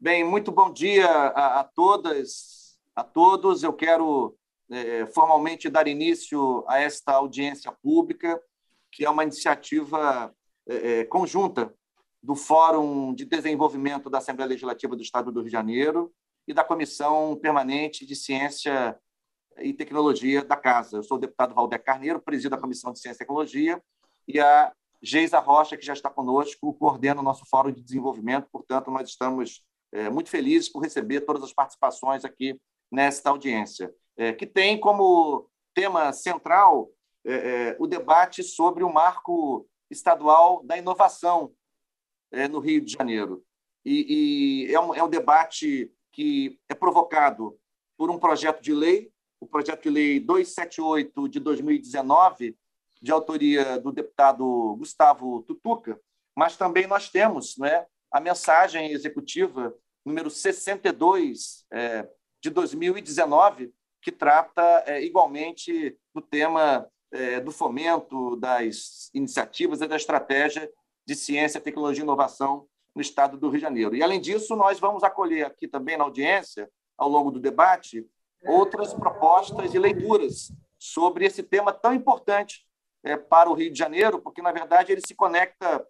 Bem, muito bom dia a todas, a todos. Eu quero formalmente dar início a esta audiência pública, que é uma iniciativa conjunta do Fórum de Desenvolvimento da Assembleia Legislativa do Estado do Rio de Janeiro e da Comissão Permanente de Ciência e Tecnologia da Casa. Eu sou o deputado Valder Carneiro, presido a Comissão de Ciência e Tecnologia, e a Geisa Rocha, que já está conosco, coordena o nosso Fórum de Desenvolvimento. Portanto, nós estamos muito felizes por receber todas as participações aqui nesta audiência, que tem como tema central o debate sobre o marco estadual da inovação no Rio de Janeiro. E é um debate que é provocado por um projeto de lei, o projeto de lei 278 de 2019, de autoria do deputado Gustavo Tutuca, mas também nós temos, a mensagem executiva número 62 de 2019, que trata igualmente do tema do fomento das iniciativas e da estratégia de ciência, tecnologia e inovação no Estado do Rio de Janeiro. E, além disso, nós vamos acolher aqui também na audiência, ao longo do debate, outras propostas e leituras sobre esse tema tão importante para o Rio de Janeiro, porque, na verdade, ele se conecta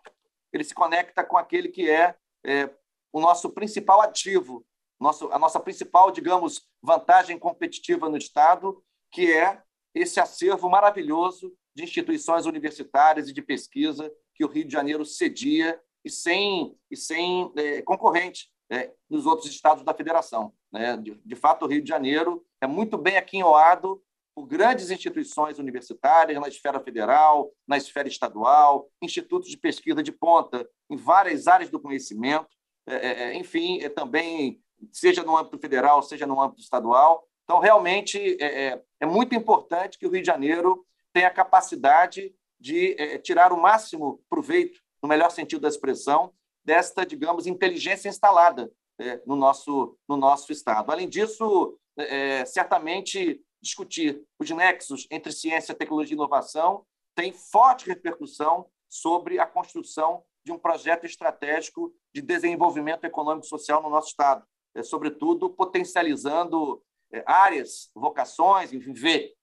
com aquele que é o nosso principal ativo, a nossa principal, digamos, vantagem competitiva no Estado, que é esse acervo maravilhoso de instituições universitárias e de pesquisa que o Rio de Janeiro cedia e sem concorrente nos outros estados da federação. De fato, o Rio de Janeiro é muito bem aquinhoado por grandes instituições universitárias na esfera federal, na esfera estadual, institutos de pesquisa de ponta em várias áreas do conhecimento, enfim, também, seja no âmbito federal, seja no âmbito estadual. Então, realmente, é muito importante que o Rio de Janeiro tenha a capacidade de tirar o máximo proveito, no melhor sentido da expressão, desta, digamos, inteligência instalada no nosso Estado. Além disso, certamente, discutir os nexos entre ciência, tecnologia e inovação tem forte repercussão sobre a construção de um projeto estratégico de desenvolvimento econômico e social no nosso Estado, sobretudo potencializando áreas, vocações, enfim,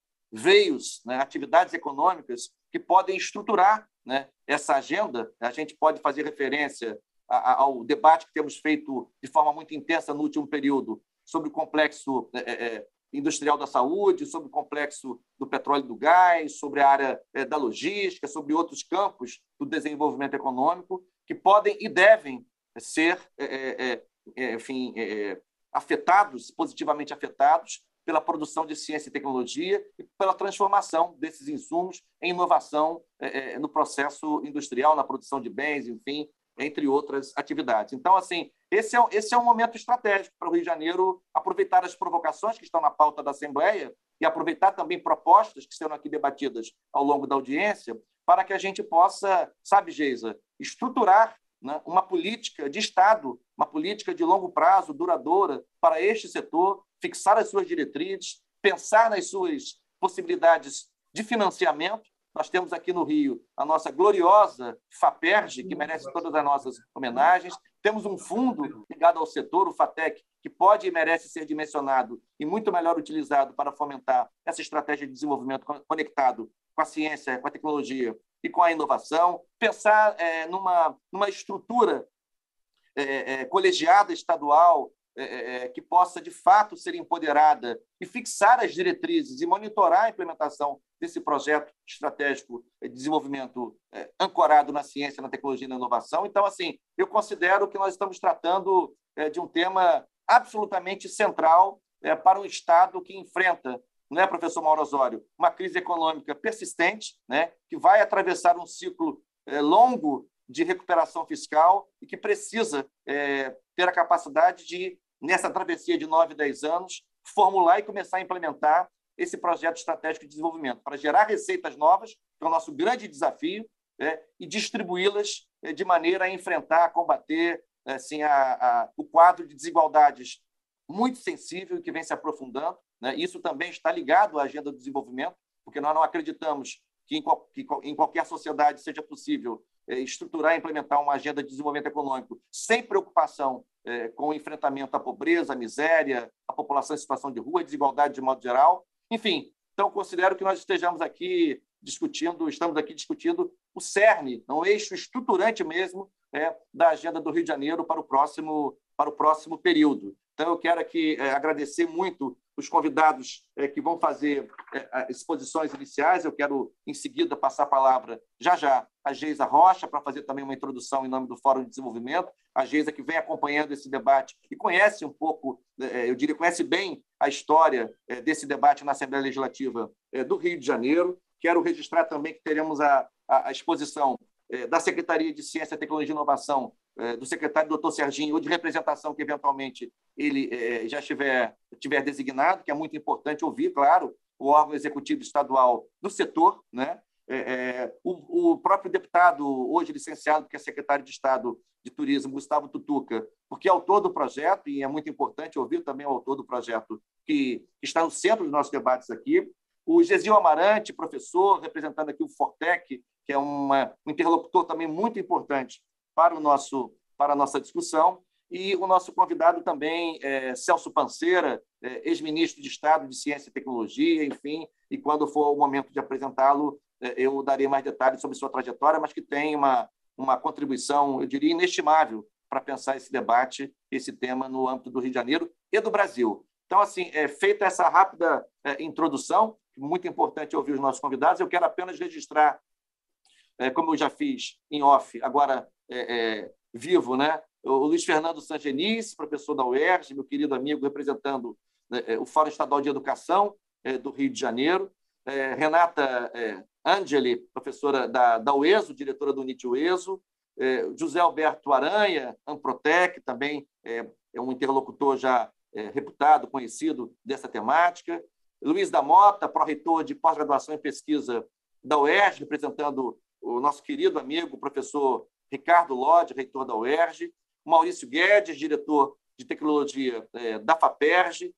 veios, atividades econômicas que podem estruturar essa agenda. A gente pode fazer referência ao debate que temos feito de forma muito intensa no último período sobre o complexo industrial da saúde, sobre o complexo do petróleo e do gás, sobre a área da logística, sobre outros campos do desenvolvimento econômico que podem e devem ser, enfim, positivamente afetados pela produção de ciência e tecnologia e pela transformação desses insumos em inovação no processo industrial, na produção de bens, enfim, entre outras atividades. Então, assim, esse é um momento estratégico para o Rio de Janeiro aproveitar as provocações que estão na pauta da Assembleia e aproveitar também propostas que serão aqui debatidas ao longo da audiência para que a gente possa, sabe, Geisa, estruturar uma política de Estado, uma política de longo prazo, duradoura, para este setor, fixar as suas diretrizes, pensar nas suas possibilidades de financiamento. Nós temos aqui no Rio a nossa gloriosa FAPERJ, que merece todas as nossas homenagens. Temos um fundo ligado ao setor, o FATEC, que pode e merece ser dimensionado e muito melhor utilizado para fomentar essa estratégia de desenvolvimento conectado com a ciência, com a tecnologia e com a inovação. Pensar numa estrutura colegiada estadual que possa, de fato, ser empoderada e fixar as diretrizes e monitorar a implementação desse projeto estratégico de desenvolvimento ancorado na ciência, na tecnologia e na inovação. Então, assim, eu considero que nós estamos tratando de um tema absolutamente central para um Estado que enfrenta, professor Mauro Osório, uma crise econômica persistente, que vai atravessar um ciclo longo de recuperação fiscal e que precisa ter a capacidade de, nessa travessia de 9, 10 anos, formular e começar a implementar esse projeto estratégico de desenvolvimento, para gerar receitas novas, que é o nosso grande desafio, e distribuí-las de maneira a enfrentar, a combater assim, o quadro de desigualdades muito sensível que vem se aprofundando. Isso também está ligado à agenda do desenvolvimento, porque nós não acreditamos que em qualquer sociedade seja possível estruturar e implementar uma agenda de desenvolvimento econômico sem preocupação com o enfrentamento à pobreza, à miséria, à população em situação de rua, à desigualdade de modo geral. Enfim, então, considero que nós estamos aqui discutindo o cerne, o eixo estruturante mesmo da agenda do Rio de Janeiro para o próximo período. Então, eu quero aqui agradecer muito os convidados que vão fazer exposições iniciais. Eu quero, em seguida, passar a palavra já a Geisa Rocha, para fazer também uma introdução em nome do Fórum de Desenvolvimento. A Geisa, que vem acompanhando esse debate e conhece um pouco, eu diria, conhece bem a história desse debate na Assembleia Legislativa do Rio de Janeiro. Quero registrar também que teremos a exposição da Secretaria de Ciência, Tecnologia e Inovação, do secretário doutor Serginho, ou de representação que, eventualmente, ele já tiver designado, que é muito importante ouvir, claro, o órgão executivo estadual do setor, né? O próprio deputado, hoje licenciado, que é secretário de Estado de Turismo, Gustavo Tutuca, porque é autor do projeto, e é muito importante ouvir também o autor do projeto, que está no centro dos nossos debates aqui. O Gesil Amarante, professor, representando aqui o Fortec, que é um interlocutor também muito importante para a nossa discussão, e o nosso convidado também, Celso Panceira, ex-ministro de Estado de Ciência e Tecnologia, enfim, e quando for o momento de apresentá-lo, eu darei mais detalhes sobre sua trajetória, mas que tem uma contribuição, eu diria, inestimável para pensar esse debate, esse tema no âmbito do Rio de Janeiro e do Brasil. Então, assim, feita essa rápida introdução, muito importante ouvir os nossos convidados, eu quero apenas registrar, como eu já fiz em off, agora vivo, né? O Luiz Fernando Sangenis, professor da UERJ, meu querido amigo, representando o Fórum Estadual de Educação do Rio de Janeiro, Renata Angeli, professora da UESO, diretora do UNIT-UESO, José Alberto Aranha, Amprotec, também é um interlocutor já reputado, conhecido dessa temática, Luiz da Mota, pró-reitor de pós-graduação em pesquisa da UERJ, representando o nosso querido amigo, o professor Ricardo Lodge, reitor da UERJ, Maurício Guedes, diretor de tecnologia da FAPERJ,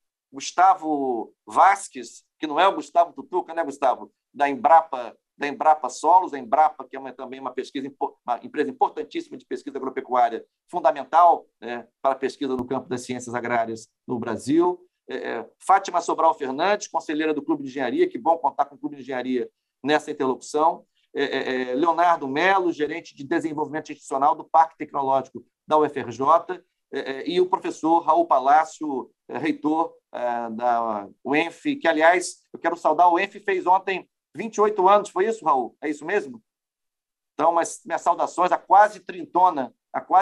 Gustavo Vasques, que não é o Gustavo Tutuca, né, Gustavo? Da Embrapa Solos, a Embrapa, que é também uma empresa importantíssima de pesquisa agropecuária, fundamental para a pesquisa no campo das ciências agrárias no Brasil. Fátima Sobral Fernandes, conselheira do Clube de Engenharia, que bom contar com o Clube de Engenharia nessa interlocução. Leonardo Melo, gerente de desenvolvimento institucional do Parque Tecnológico da UFRJ, e o professor Raul Palácio, reitor da UENF, que, aliás, eu quero saudar, o UENF fez ontem 28 anos, foi isso, Raul? É isso mesmo? Então, minhas saudações à quase trintona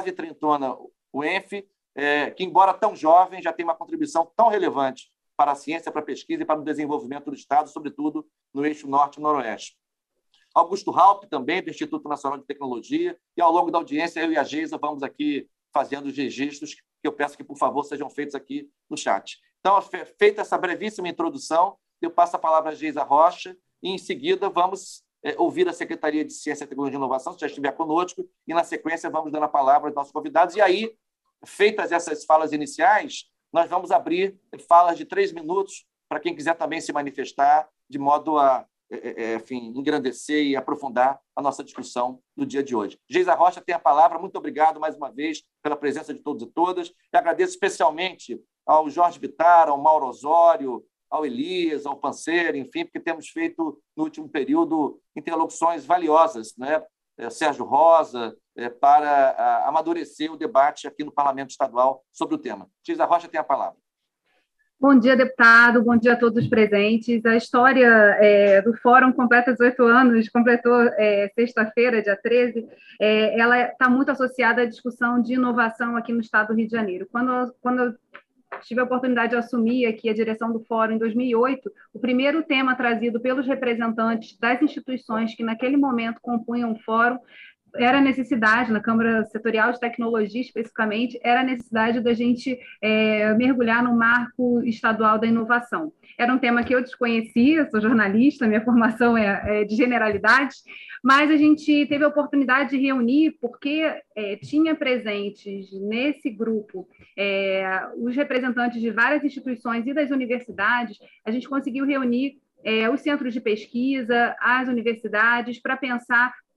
UENF, que, embora tão jovem, já tem uma contribuição tão relevante para a ciência, para a pesquisa e para o desenvolvimento do Estado, sobretudo no eixo norte e noroeste. Augusto Raup, também, do Instituto Nacional de Tecnologia, e ao longo da audiência, eu e a Geisa vamos aqui fazendo os registros, que eu peço que, por favor, sejam feitos aqui no chat. Então, feita essa brevíssima introdução, eu passo a palavra à Geisa Rocha, e, em seguida, vamos ouvir a Secretaria de Ciência, Tecnologia e Inovação, se já estiver conosco, e, na sequência, vamos dando a palavra aos nossos convidados, e aí, feitas essas falas iniciais, nós vamos abrir falas de 3 minutos para quem quiser também se manifestar, de modo a enfim, engrandecer e aprofundar a nossa discussão no dia de hoje. Geisa Rocha tem a palavra. Muito obrigado, mais uma vez, pela presença de todos e todas. E agradeço especialmente ao Jorge Vittar, ao Mauro Osório, ao Elias, ao Panceira, enfim, porque temos feito, no último período, interlocuções valiosas, né? Sérgio Rosa, para amadurecer o debate aqui no Parlamento Estadual sobre o tema. Geisa Rocha tem a palavra. Bom dia, deputado. Bom dia a todos os presentes. A história do Fórum completa 18 anos, completou sexta-feira, dia 13. Ela está muito associada à discussão de inovação aqui no estado do Rio de Janeiro. Quando eu tive a oportunidade de assumir aqui a direção do Fórum em 2008, o primeiro tema trazido pelos representantes das instituições que naquele momento compunham o Fórum era a necessidade, na Câmara Setorial de Tecnologia especificamente, era a necessidade da gente mergulhar no marco estadual da inovação. Era um tema que eu desconhecia, sou jornalista, minha formação é de generalidades, mas a gente teve a oportunidade de reunir, porque tinha presentes nesse grupo os representantes de várias instituições e das universidades. A gente conseguiu reunir os centros de pesquisa, as universidades, para pensar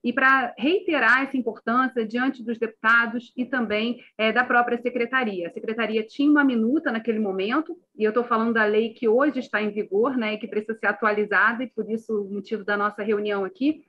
e para reiterar essa importância diante dos deputados e também da própria secretaria. A secretaria tinha uma minuta naquele momento, e eu estou falando da lei que hoje está em vigor, né, e que precisa ser atualizada, e por isso o motivo da nossa reunião aqui.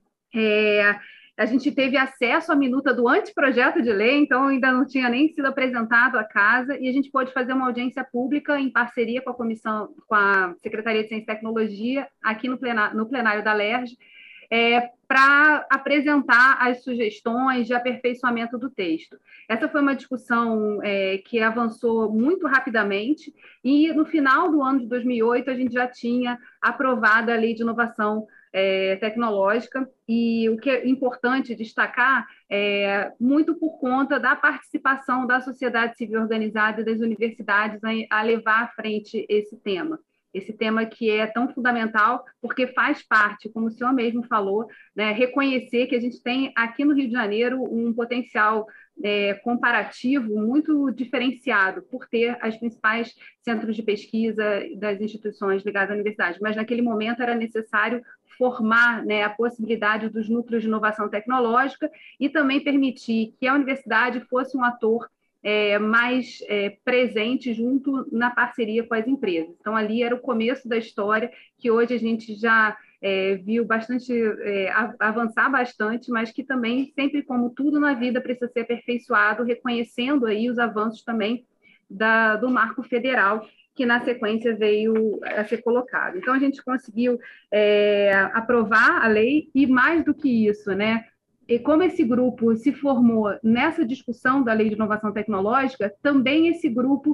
A gente teve acesso à minuta do anteprojeto de lei, então ainda não tinha nem sido apresentado à casa, e a gente pôde fazer uma audiência pública em parceria com a comissão, com a Secretaria de Ciência e Tecnologia, aqui no plenário da LERJ, para apresentar as sugestões de aperfeiçoamento do texto. Essa foi uma discussão que avançou muito rapidamente, e no final do ano de 2008 a gente já tinha aprovado a Lei de Inovação tecnológica, e o que é importante destacar muito por conta da participação da sociedade civil organizada e das universidades a levar à frente esse tema que é tão fundamental, porque faz parte, como o senhor mesmo falou, né, reconhecer que a gente tem aqui no Rio de Janeiro um potencial comparativo muito diferenciado por ter as principais centros de pesquisa das instituições ligadas à universidade, mas naquele momento era necessário formar, né, a possibilidade dos núcleos de inovação tecnológica e também permitir que a universidade fosse um ator mais presente junto na parceria com as empresas. Então, ali era o começo da história, que hoje a gente já viu bastante, avançar bastante, mas que também, sempre como tudo na vida, precisa ser aperfeiçoado, reconhecendo aí os avanços também do marco federal, que na sequência veio a ser colocado. Então, a gente conseguiu aprovar a lei, e mais do que isso, né? E como esse grupo se formou nessa discussão da Lei de Inovação Tecnológica, também esse grupo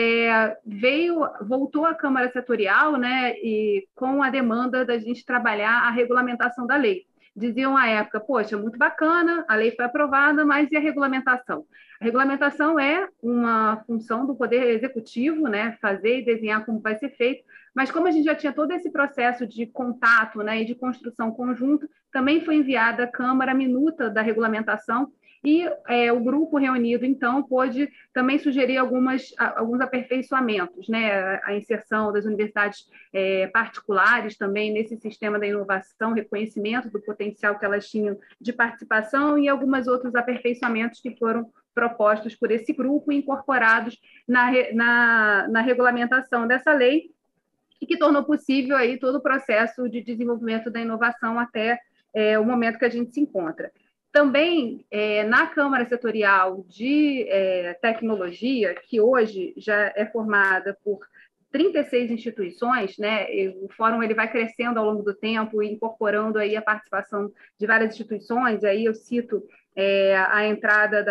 voltou à Câmara Setorial, né, e com a demanda da gente trabalhar a regulamentação da lei. Diziam à época, poxa, muito bacana, a lei foi aprovada, mas e a regulamentação? A regulamentação é uma função do Poder Executivo, né, fazer e desenhar como vai ser feito, mas como a gente já tinha todo esse processo de contato, né, e de construção conjunta, também foi enviada à Câmara a minuta da regulamentação, e o grupo reunido, então, pôde também sugerir alguns aperfeiçoamentos, né? A inserção das universidades particulares também nesse sistema da inovação, reconhecimento do potencial que elas tinham de participação, e alguns outros aperfeiçoamentos que foram propostos por esse grupo e incorporados na regulamentação dessa lei, e que tornou possível aí todo o processo de desenvolvimento da inovação até o momento que a gente se encontra. Também, na Câmara Setorial de Tecnologia, que hoje já é formada por 36 instituições, né? O fórum ele vai crescendo ao longo do tempo, incorporando aí a participação de várias instituições. Aí eu cito a entrada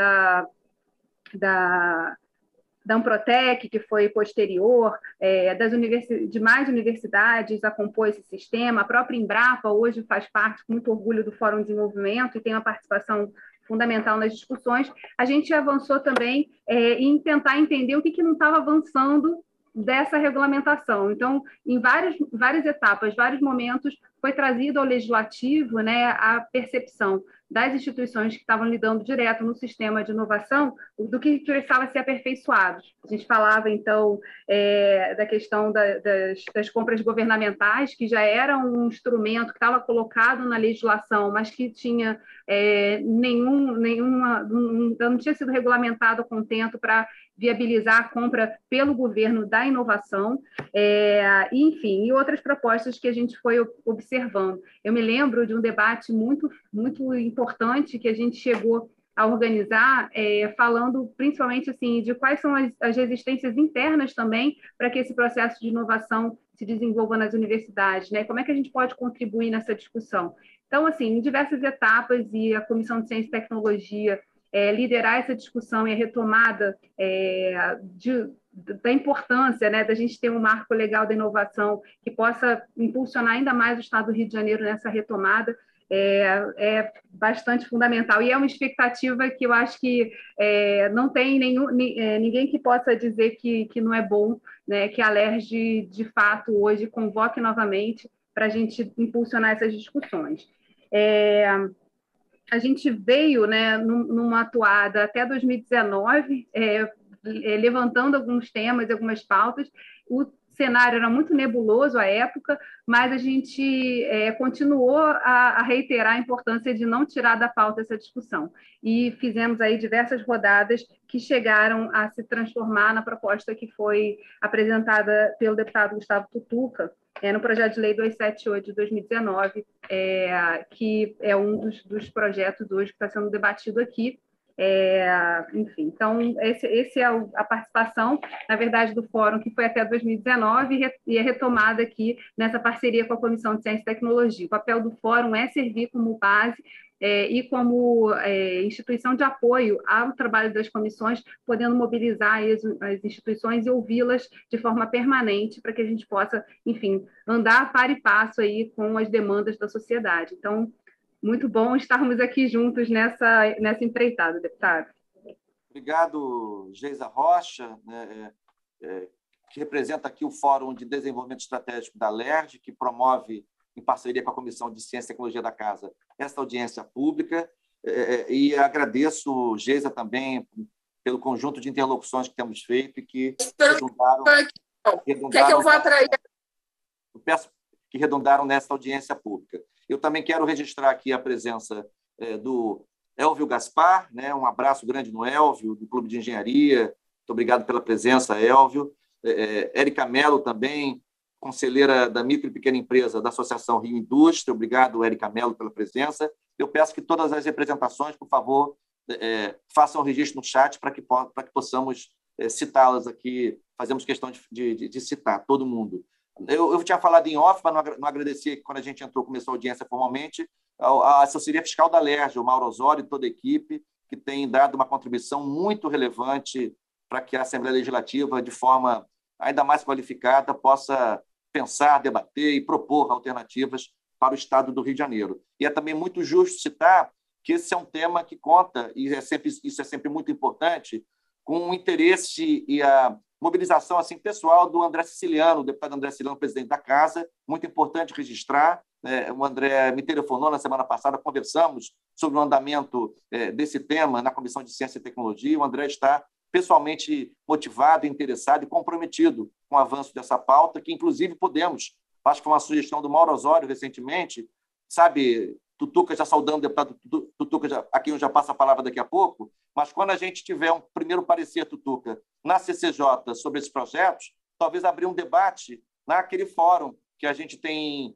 da Amprotec, que foi posterior, de mais universidades a compor esse sistema. A própria Embrapa hoje faz parte, com muito orgulho, do Fórum de Desenvolvimento e tem uma participação fundamental nas discussões. A gente avançou também em tentar entender o que não estava avançando dessa regulamentação. Então, em várias etapas, vários momentos, foi trazido ao legislativo, né, a percepção das instituições que estavam lidando direto no sistema de inovação do que precisava ser aperfeiçoado. A gente falava, então, da questão das compras governamentais, que já era um instrumento que estava colocado na legislação, mas que tinha não tinha sido regulamentado a contento para viabilizar a compra pelo governo da inovação, enfim, e outras propostas que a gente foi observando. Eu me lembro de um debate muito, muito importante que a gente chegou a organizar, falando principalmente assim, de quais são as resistências internas também para que esse processo de inovação se desenvolva nas universidades, né? Como é que a gente pode contribuir nessa discussão? Então, assim, em diversas etapas, e a Comissão de Ciência e Tecnologia liderar essa discussão e a retomada da importância, né, da gente ter um marco legal da inovação que possa impulsionar ainda mais o Estado do Rio de Janeiro nessa retomada, é bastante fundamental. E é uma expectativa que eu acho que não tem ninguém que possa dizer que não é bom, né, que a LERJ, de fato, hoje convoque novamente para a gente impulsionar essas discussões. A gente veio, né, numa atuada até 2019, levantando alguns temas e algumas pautas. O cenário era muito nebuloso à época, mas a gente continuou a reiterar a importância de não tirar da pauta essa discussão. E fizemos aí diversas rodadas que chegaram a se transformar na proposta que foi apresentada pelo deputado Gustavo Tutuca, no projeto de lei 278 de 2019, que é um dos projetos hoje que está sendo debatido aqui. Enfim, então, esse é a participação, na verdade, do fórum, que foi até 2019 e é retomada aqui nessa parceria com a Comissão de Ciência e Tecnologia. O papel do fórum é servir como base e como instituição de apoio ao trabalho das comissões, podendo mobilizar as instituições e ouvi-las de forma permanente para que a gente possa, enfim, andar par e passo aí com as demandas da sociedade. Então, muito bom estarmos aqui juntos nessa empreitada, deputado. Obrigado, Geisa Rocha, que representa aqui o Fórum de Desenvolvimento Estratégico da LERJ, que promove, em parceria com a Comissão de Ciência e Tecnologia da Casa, esta audiência pública. E agradeço, Geisa, também pelo conjunto de interlocuções que temos feito e que redundaram... Quer que eu vá atrair? Eu peço que redundaram nesta audiência pública. Eu também quero registrar aqui a presença do Elvio Gaspar, né? Um abraço grande no Elvio, do Clube de Engenharia. Muito obrigado pela presença, Elvio. Érica Mello também, conselheira da micro e pequena empresa da Associação Rio Indústria. Obrigado, Érica Mello, pela presença. Eu peço que todas as representações, por favor, façam registro no chat para que possamos citá-las aqui. Fazemos questão de citar todo mundo. Eu tinha falado em off, mas não agradeci que quando a gente começou a audiência formalmente, a assessoria fiscal da LERJ, o Mauro Osório e toda a equipe, que tem dado uma contribuição muito relevante para que a Assembleia Legislativa, de forma ainda mais qualificada, possa pensar, debater e propor alternativas para o Estado do Rio de Janeiro. E é também muito justo citar que esse é um tema que conta, e isso é sempre muito importante, com o interesse e a mobilização assim, pessoal do André Siciliano, o deputado André Siciliano, presidente da Casa, muito importante registrar. O André me telefonou na semana passada, conversamos sobre o andamento desse tema na Comissão de Ciência e Tecnologia. O André está pessoalmente motivado, interessado e comprometido com o avanço dessa pauta, que, inclusive, acho que foi uma sugestão do Mauro Osório recentemente, sabe, Tutuca já saudando o deputado Tutuca, a quem eu já passo a palavra daqui a pouco, mas quando a gente tiver um primeiro parecer, Tutuca, na CCJ sobre esses projetos, talvez abrir um debate naquele fórum que a gente tem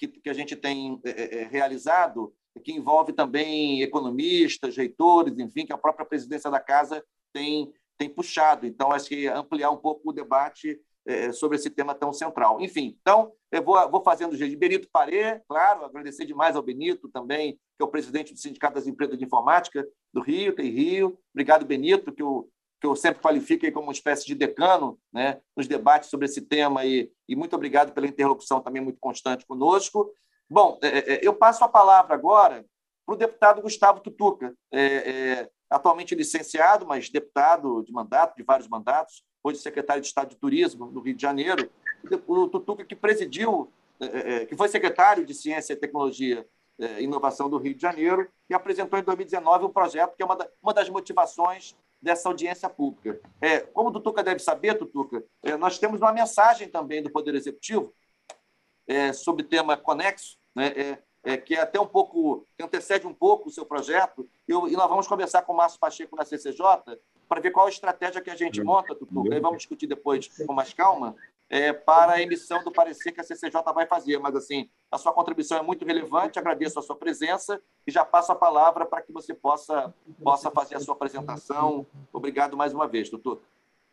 realizado, que envolve também economistas, reitores, enfim, que a própria presidência da Casa tem puxado. Então, acho que ampliar um pouco o debate sobre esse tema tão central. Enfim, então, eu vou fazendo o jeito de Benito Paré, claro, agradecer demais ao Benito também, que é o presidente do Sindicato das Empresas de Informática do Rio, tem Rio. Obrigado, Benito, que eu sempre qualifico aí como uma espécie de decano, né, nos debates sobre esse tema, e muito obrigado pela interlocução também muito constante conosco. Bom, eu passo a palavra agora para o deputado Gustavo Tutuca, atualmente licenciado, mas deputado de mandato, de vários mandatos, hoje secretário de Estado de Turismo no Rio de Janeiro. O Tutuca que presidiu, que foi secretário de Ciência e Tecnologia e Inovação do Rio de Janeiro e apresentou em 2019 um projeto que é uma das motivações dessa audiência pública. Como o Tutuca deve saber, Tutuca, nós temos uma mensagem também do Poder Executivo sobre tema conexo, né, que é até um pouco, que antecede um pouco o seu projeto, e nós vamos conversar com o Márcio Pacheco na CCJ para ver qual a estratégia que a gente monta, Tutuca, e vamos discutir depois com mais calma, para a emissão do parecer que a CCJ vai fazer. Mas, assim, a sua contribuição é muito relevante, agradeço a sua presença e já passo a palavra para que você possa fazer a sua apresentação. Obrigado mais uma vez, Tutuca.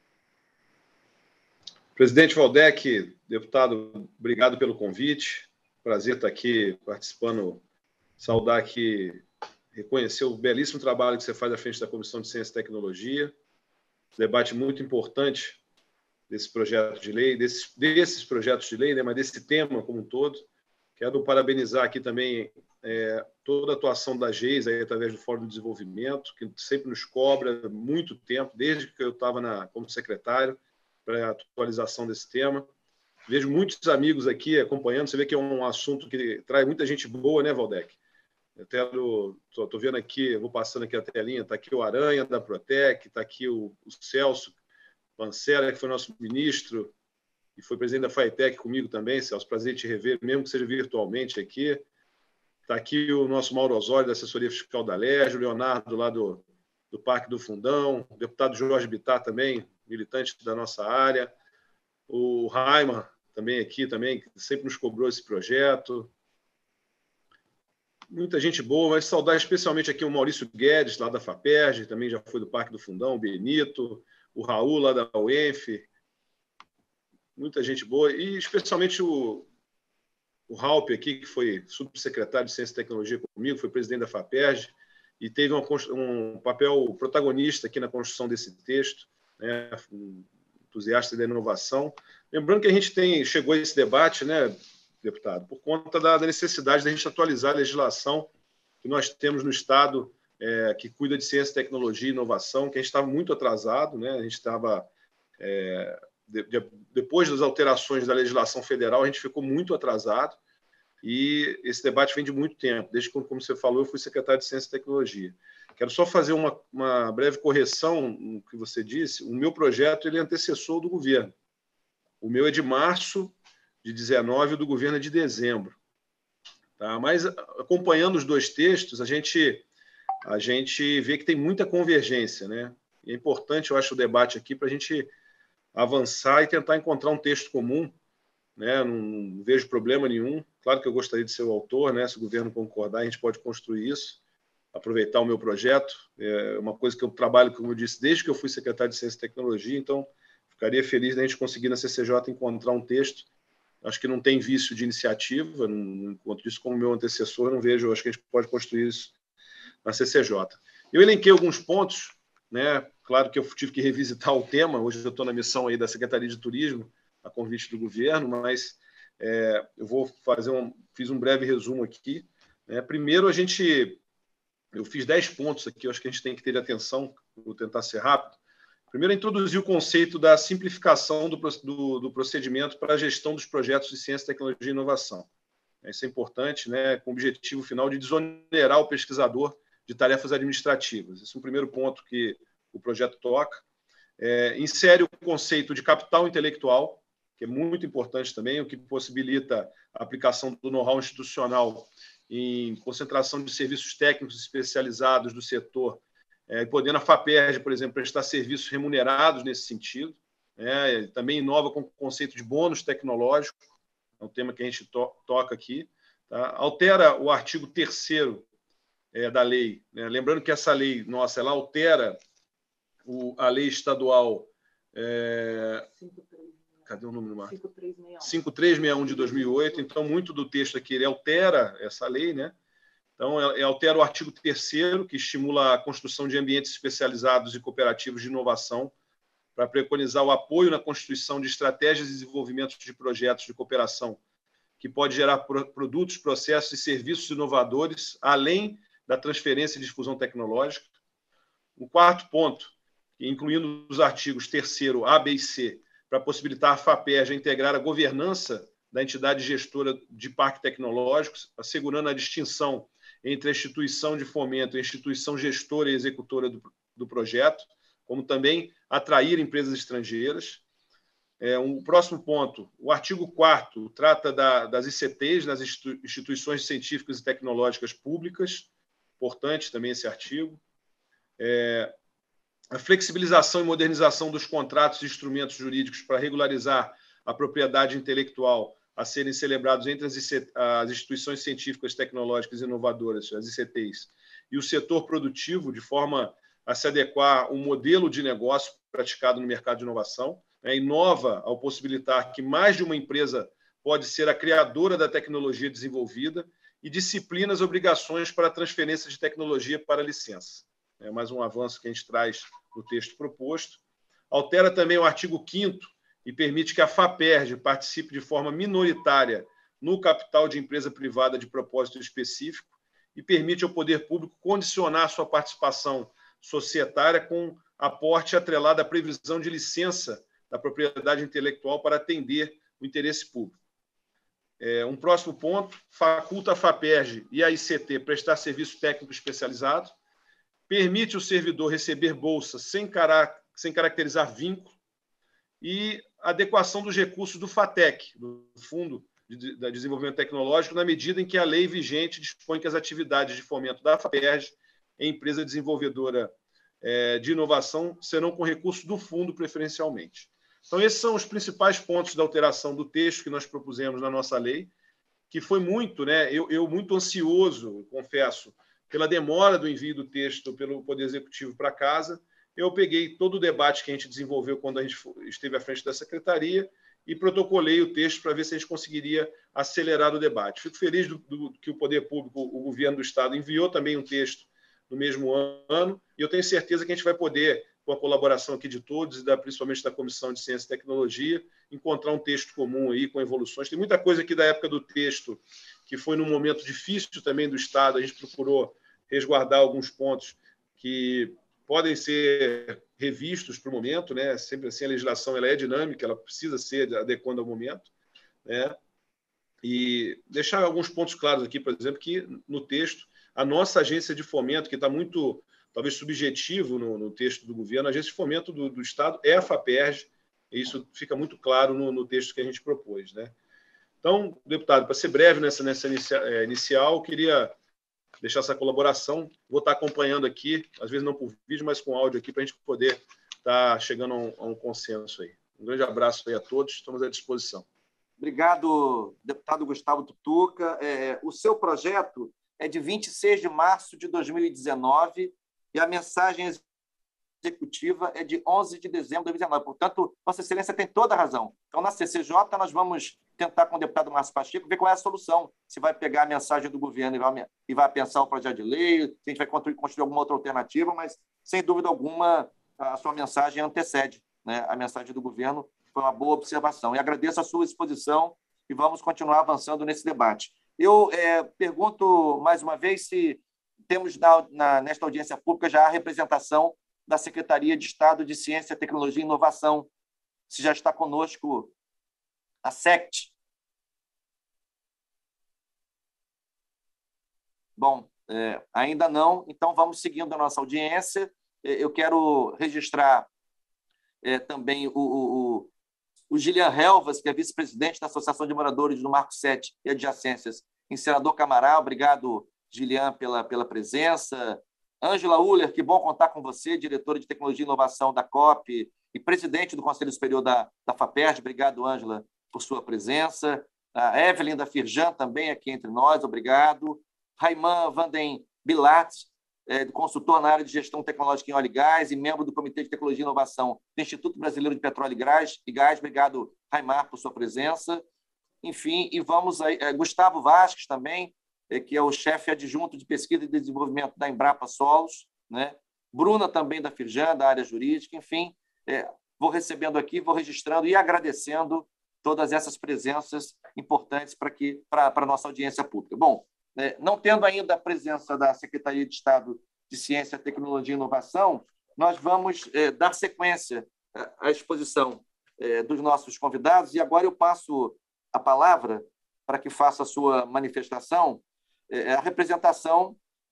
Presidente Waldeck, deputado, obrigado pelo convite. Prazer estar aqui participando, saudar aqui, reconhecer o belíssimo trabalho que você faz à frente da Comissão de Ciência e Tecnologia. Debate muito importante desse projeto de lei, desses projetos de lei, né, mas desse tema como um todo. Quero parabenizar aqui também toda a atuação da GEIS aí, através do Fórum de Desenvolvimento, que sempre nos cobra muito tempo, desde que eu estava como secretário, para a atualização desse tema. Vejo muitos amigos aqui acompanhando. Você vê que é um assunto que traz muita gente boa, né, Waldeck? Estou vendo aqui, vou passando aqui a telinha, está aqui o Aranha, da Protec, está aqui o Celso Pancera, que foi nosso ministro e foi presidente da FAETEC comigo também, Celso, prazer em te rever, mesmo que seja virtualmente aqui. Está aqui o nosso Mauro Osório, da assessoria fiscal da LERJ, o Leonardo, lá do Parque do Fundão, o deputado Jorge Bittar também, militante da nossa área, o Raiman também aqui, também, que sempre nos cobrou esse projeto. Muita gente boa, mas saudar especialmente aqui o Maurício Guedes, lá da FAPERJ, também já foi do Parque do Fundão, o Benito, o Raul, lá da UENF. Muita gente boa, e especialmente o Raup aqui, que foi subsecretário de Ciência e Tecnologia comigo, foi presidente da FAPERJ, e teve um papel protagonista aqui na construção desse texto, né, um entusiasta da inovação. Lembrando que a gente chegou a esse debate, né, deputado, por conta da necessidade de a gente atualizar a legislação que nós temos no Estado, que cuida de ciência, tecnologia e inovação, que a gente estava muito atrasado, né? A gente estava, depois das alterações da legislação federal, a gente ficou muito atrasado, e esse debate vem de muito tempo, desde que, como você falou, eu fui secretário de Ciência e Tecnologia. Quero só fazer uma breve correção no que você disse. O meu projeto ele é antecessor do governo. O meu é de março de 19, do governo é de dezembro. Tá? Mas, acompanhando os dois textos, a gente vê que tem muita convergência, né? E é importante, eu acho, o debate aqui para a gente avançar e tentar encontrar um texto comum, né? Não vejo problema nenhum. Claro que eu gostaria de ser o autor, né? Se o governo concordar, a gente pode construir isso, aproveitar o meu projeto. É uma coisa que eu trabalho, como eu disse, desde que eu fui secretário de Ciência e Tecnologia, então ficaria feliz de a gente conseguir na CCJ encontrar um texto. Acho que não tem vício de iniciativa, enquanto isso, como meu antecessor, não vejo, acho que a gente pode construir isso na CCJ. Eu elenquei alguns pontos, né? Claro que eu tive que revisitar o tema, hoje eu estou na missão aí da Secretaria de Turismo, a convite do governo, mas eu vou fiz um breve resumo aqui. Né? Primeiro, eu fiz 10 pontos aqui, eu acho que a gente tem que ter atenção, vou tentar ser rápido. Primeiro, introduzir o conceito da simplificação do procedimento para a gestão dos projetos de ciência, tecnologia e inovação. Isso é importante, né, com o objetivo final de desonerar o pesquisador de tarefas administrativas. Esse é um primeiro ponto que o projeto toca. Insere o conceito de capital intelectual, que é muito importante também, o que possibilita a aplicação do know-how institucional em concentração de serviços técnicos especializados do setor, podendo a FAPERJ, por exemplo, prestar serviços remunerados nesse sentido. Também inova com o conceito de bônus tecnológico, é um tema que a gente toca aqui. Tá? Altera o artigo 3º da lei, né? Lembrando que essa lei nossa, ela altera a lei estadual... Cadê o número, Marcos? 5361 de 2008. Então, muito do texto aqui ele altera essa lei, né? Então, altera o artigo 3º, que estimula a construção de ambientes especializados e cooperativos de inovação, para preconizar o apoio na constituição de estratégias e desenvolvimento de projetos de cooperação, que pode gerar produtos, processos e serviços inovadores, além da transferência e difusão tecnológica. O quarto ponto, incluindo os artigos 3º, A, B e C, para possibilitar a FAPERJ a integrar a governança da entidade gestora de parques tecnológicos, assegurando a distinção entre a instituição de fomento e a instituição gestora e executora do projeto, como também atrair empresas estrangeiras. Um próximo ponto, o artigo 4º trata das ICTs, das instituições científicas e tecnológicas públicas, importante também esse artigo. A flexibilização e modernização dos contratos e instrumentos jurídicos para regularizar a propriedade intelectual a serem celebrados entre as instituições científicas, tecnológicas e inovadoras, as ICTs, e o setor produtivo, de forma a se adequar a um modelo de negócio praticado no mercado de inovação. Inova ao possibilitar que mais de uma empresa pode ser a criadora da tecnologia desenvolvida e disciplina as obrigações para a transferência de tecnologia para licença. É mais um avanço que a gente traz no texto proposto. Altera também o artigo 5º e permite que a FAPERJ participe de forma minoritária no capital de empresa privada de propósito específico e permite ao poder público condicionar sua participação societária com aporte atrelado à previsão de licença da propriedade intelectual para atender o interesse público. Um próximo ponto, faculta a FAPERJ e a ICT prestar serviço técnico especializado, permite o servidor receber bolsa sem caracterizar vínculo e a adequação dos recursos do FATEC, do Fundo de Desenvolvimento Tecnológico, na medida em que a lei vigente dispõe que as atividades de fomento da FAPERJ, empresa desenvolvedora de inovação, serão com recursos do fundo preferencialmente. Então, esses são os principais pontos da alteração do texto que nós propusemos na nossa lei, que foi muito, né? Eu muito ansioso, confesso, pela demora do envio do texto pelo Poder Executivo para casa. Eu peguei todo o debate que a gente desenvolveu quando a gente esteve à frente da Secretaria e protocolei o texto para ver se a gente conseguiria acelerar o debate. Fico feliz que o Poder Público, o Governo do Estado, enviou também um texto no mesmo ano, e eu tenho certeza que a gente vai poder, com a colaboração aqui de todos, e principalmente da Comissão de Ciência e Tecnologia, encontrar um texto comum aí, com evoluções. Tem muita coisa aqui da época do texto, que foi num momento difícil também do Estado, a gente procurou resguardar alguns pontos que podem ser revistos para o momento, né? Sempre assim, a legislação ela é dinâmica, ela precisa ser adequando ao momento, né? E deixar alguns pontos claros aqui, por exemplo, que no texto, a nossa agência de fomento, que está muito, talvez, subjetivo no texto do governo, a agência de fomento do Estado é a FAPERJ, e isso fica muito claro no texto que a gente propôs, né? Então, deputado, para ser breve nessa inicial, eu queria deixar essa colaboração. Vou estar acompanhando aqui, às vezes não por vídeo, mas com áudio aqui, para a gente poder estar chegando a um consenso aí. Um grande abraço aí a todos, estamos à disposição. Obrigado, deputado Gustavo Tutuca. O seu projeto é de 26 de março de 2019 e a mensagem executiva é de 11 de dezembro de 2019. Portanto, Vossa Excelência tem toda a razão. Então, na CCJ, nós vamos tentar, com o deputado Márcio Pacheco, ver qual é a solução. Se vai pegar a mensagem do governo e vai pensar o projeto de lei, se a gente vai construir alguma outra alternativa, mas, sem dúvida alguma, a sua mensagem antecede, né? A mensagem do governo. Foi uma boa observação. E agradeço a sua exposição e vamos continuar avançando nesse debate. Eu pergunto, mais uma vez, se temos nesta audiência pública já a representação da Secretaria de Estado de Ciência, Tecnologia e Inovação. Se já está conosco a SECT. Bom, ainda não, então vamos seguindo a nossa audiência. Eu quero registrar também o Gilian Helvas, que é vice-presidente da Associação de Moradores do Marco 7 e Adjacências, em Senador Camaral. Obrigado, Gilian, pela presença. Ângela Uller, que bom contar com você, diretora de Tecnologia e Inovação da COP e presidente do Conselho Superior da FAPERJ. Obrigado, Ângela, por sua presença. A Evelyn da Firjan também aqui entre nós, obrigado. Raiman Vanden Bilat, consultor na área de gestão tecnológica em óleo e gás e membro do Comitê de Tecnologia e Inovação do Instituto Brasileiro de Petróleo e Gás. Obrigado, Raimar, por sua presença. Enfim, e vamos aí, Gustavo Vasques também, que é o chefe adjunto de pesquisa e desenvolvimento da Embrapa Solos, né? Bruna também da Firjan, da área jurídica. Enfim, vou recebendo aqui, vou registrando e agradecendo todas essas presenças importantes para a nossa audiência pública. Bom, não tendo ainda a presença da Secretaria de Estado de Ciência, Tecnologia e Inovação, nós vamos dar sequência à exposição dos nossos convidados, e agora eu passo a palavra para que faça a sua manifestação, a representação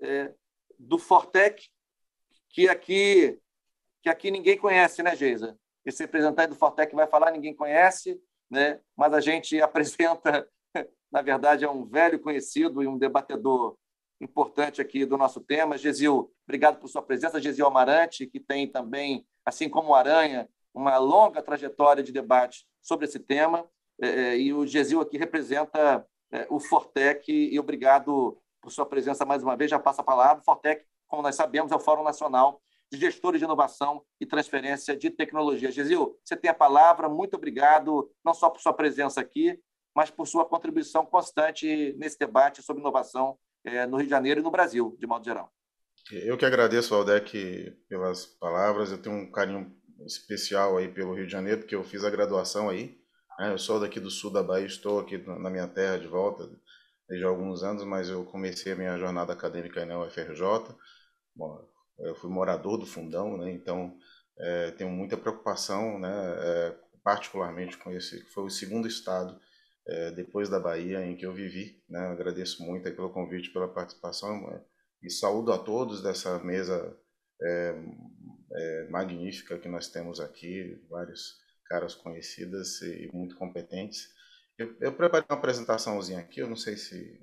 do Fortec, que aqui ninguém conhece, né, Geisa? Esse representante do Fortec vai falar, ninguém conhece, né? Mas a gente apresenta, na verdade, é um velho conhecido e um debatedor importante aqui do nosso tema. Gesil, obrigado por sua presença. Gesil Amarante, que tem também, assim como o Aranha, uma longa trajetória de debate sobre esse tema. E o Gesil aqui representa o Fortec, e obrigado por sua presença mais uma vez. Já passa a palavra. O Fortec, como nós sabemos, é o Fórum Nacional de Gestores de Inovação e Transferência de Tecnologia. Gesil, você tem a palavra. Muito obrigado, não só por sua presença aqui, mas por sua contribuição constante nesse debate sobre inovação no Rio de Janeiro e no Brasil, de modo geral. Eu que agradeço, Valdec, pelas palavras. Eu tenho um carinho especial aí pelo Rio de Janeiro, porque eu fiz a graduação aí. Eu sou daqui do sul da Bahia, estou aqui na minha terra de volta desde alguns anos, mas eu comecei a minha jornada acadêmica aí na UFRJ. Bom, eu fui morador do Fundão, né? Então tenho muita preocupação, né? Particularmente com esse, que foi o segundo estado depois da Bahia em que eu vivi, né? Agradeço muito aí pelo convite, pela participação, e saúdo a todos dessa mesa magnífica que nós temos aqui, vários caras conhecidas e muito competentes. Eu preparei uma apresentaçãozinha aqui, eu não sei se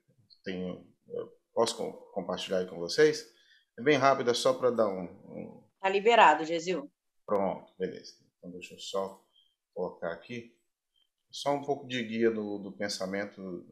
posso compartilhar aí com vocês. É bem rápido, é só para dar Tá liberado, Gesil. Pronto, beleza. Então deixa eu só colocar aqui. Só um pouco de guia do pensamento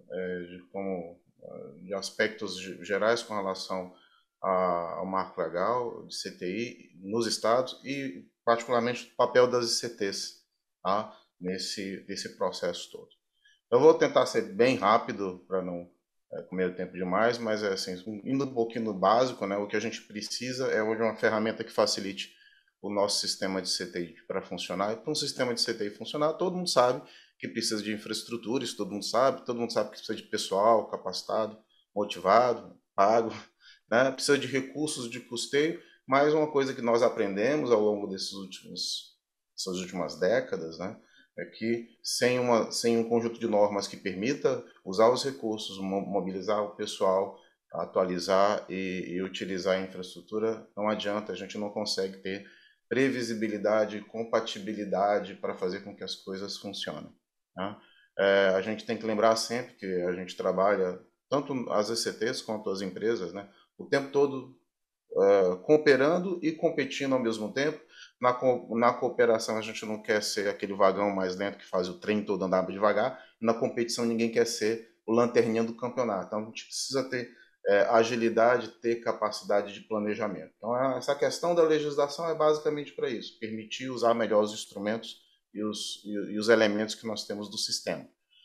de aspectos gerais com relação ao marco legal de CTI nos estados e particularmente o papel das ICTs, tá? nesse processo todo. Eu vou tentar ser bem rápido para não comer tempo demais, mas assim, indo um pouquinho no básico, né, o que a gente precisa é de uma ferramenta que facilite o nosso sistema de CTI para funcionar. E para um sistema de CTI funcionar, todo mundo sabe que precisa de infraestrutura, isso todo mundo sabe que precisa de pessoal capacitado, motivado, pago, né? Precisa de recursos de custeio, mas uma coisa que nós aprendemos ao longo dessas últimas décadas, né, é que sem um conjunto de normas que permita usar os recursos, mobilizar o pessoal, atualizar e utilizar a infraestrutura, não adianta, a gente não consegue ter previsibilidade e compatibilidade para fazer com que as coisas funcionem, né? A gente tem que lembrar sempre que a gente trabalha, tanto as ECTs quanto as empresas, né, o tempo todo cooperando e competindo ao mesmo tempo. Na cooperação a gente não quer ser aquele vagão mais lento que faz o trem todo andar devagar, na competição ninguém quer ser o lanterninha do campeonato. Então a gente precisa ter agilidade, ter capacidade de planejamento. Então essa questão da legislação é basicamente para isso, permitir usar melhor os instrumentos e os elementos que nós temos do sistema.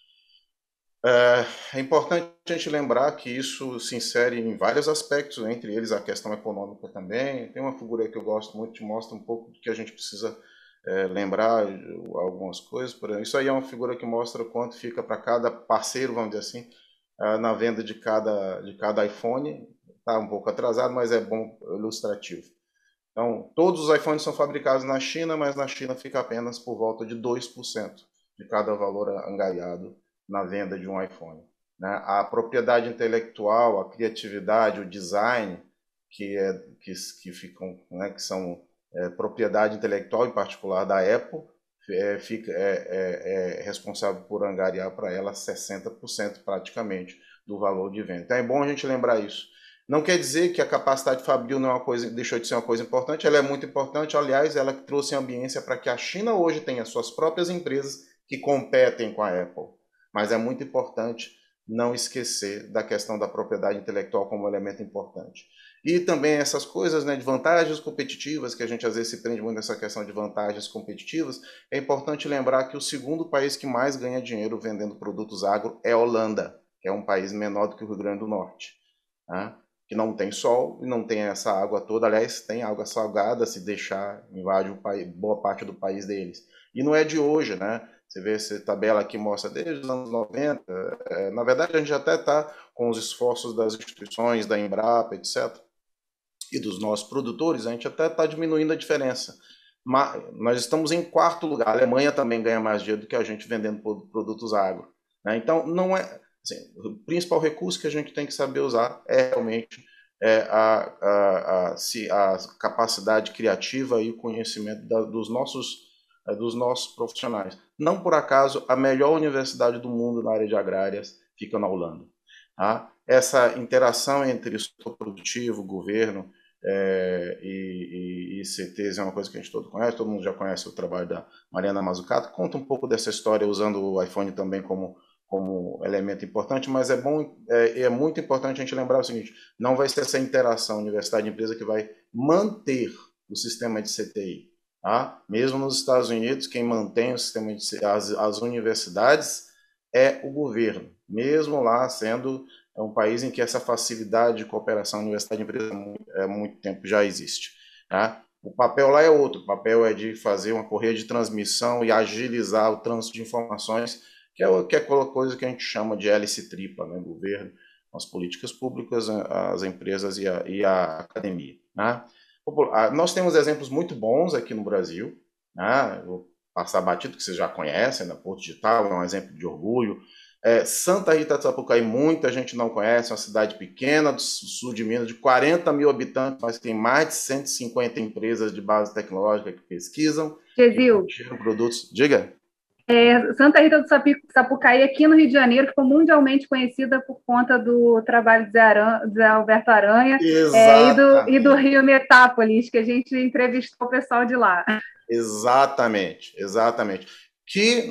É importante a gente lembrar que isso se insere em vários aspectos, entre eles a questão econômica também. Tem uma figura aí que eu gosto muito, que mostra um pouco do que a gente precisa lembrar algumas coisas. Por exemplo, isso aí é uma figura que mostra quanto fica para cada parceiro, vamos dizer assim, na venda de cada iPhone. Está um pouco atrasado, mas é bom, ilustrativo. Então, todos os iPhones são fabricados na China, mas na China fica apenas por volta de 2% de cada valor angariado na venda de um iPhone, né? A propriedade intelectual, a criatividade, o design, que são propriedade intelectual, em particular da Apple, é responsável por angariar para ela 60% praticamente do valor de venda. Então é bom a gente lembrar isso. Não quer dizer que a capacidade fabril não é uma coisa, deixou de ser uma coisa importante, ela é muito importante, aliás, ela trouxe ambiência para que a China hoje tenha suas próprias empresas que competem com a Apple. Mas é muito importante não esquecer da questão da propriedade intelectual como elemento importante. E também essas coisas, né, de vantagens competitivas, que a gente às vezes se prende muito nessa questão de vantagens competitivas, é importante lembrar que o segundo país que mais ganha dinheiro vendendo produtos agro é a Holanda, que é um país menor do que o Rio Grande do Norte, né, que não tem sol e não tem essa água toda, aliás, tem água salgada, se deixar, invade boa parte do país deles. E não é de hoje, né? Você vê essa tabela aqui, mostra desde os anos 90. Na verdade, a gente até está com os esforços das instituições, da Embrapa, etc., e dos nossos produtores, a gente até está diminuindo a diferença. Mas nós estamos em quarto lugar. A Alemanha também ganha mais dinheiro do que a gente vendendo produtos agro, né? Então, não é, assim, o principal recurso que a gente tem que saber usar é realmente a capacidade criativa e o conhecimento dos nossos profissionais. Não por acaso, a melhor universidade do mundo na área de agrárias fica na Holanda, tá? Essa interação entre o setor produtivo, governo e ICTs é uma coisa que a gente todo mundo já conhece o trabalho da Mariana Mazzucato. Conta um pouco dessa história usando o iPhone também como elemento importante, mas é muito importante a gente lembrar o seguinte: não vai ser essa interação universidade-empresa que vai manter o sistema de CTI. Tá? Mesmo nos Estados Unidos, quem mantém o sistema as universidades é o governo, mesmo lá sendo um país em que essa facilidade de cooperação universidade-empresa há muito tempo já existe. Tá? O papel lá é outro, o papel é de fazer uma correia de transmissão e agilizar o trânsito de informações, que é aquela coisa que a gente chama de hélice tripla, né? Governo, as políticas públicas, as empresas e a academia. Né? Nós temos exemplos muito bons aqui no Brasil, né? Vou passar batido, que vocês já conhecem, na Porto Digital, é um exemplo de orgulho. Santa Rita de Sapucaí, muita gente não conhece, uma cidade pequena do sul de Minas, de 40 mil habitantes, mas tem mais de 150 empresas de base tecnológica que pesquisam, Gesil. Produtos. Diga. Santa Rita do Sapucaí, aqui no Rio de Janeiro, ficou mundialmente conhecida por conta do trabalho de Zé Alberto Aranha e do Rio Metápolis, que a gente entrevistou o pessoal de lá. Exatamente. Que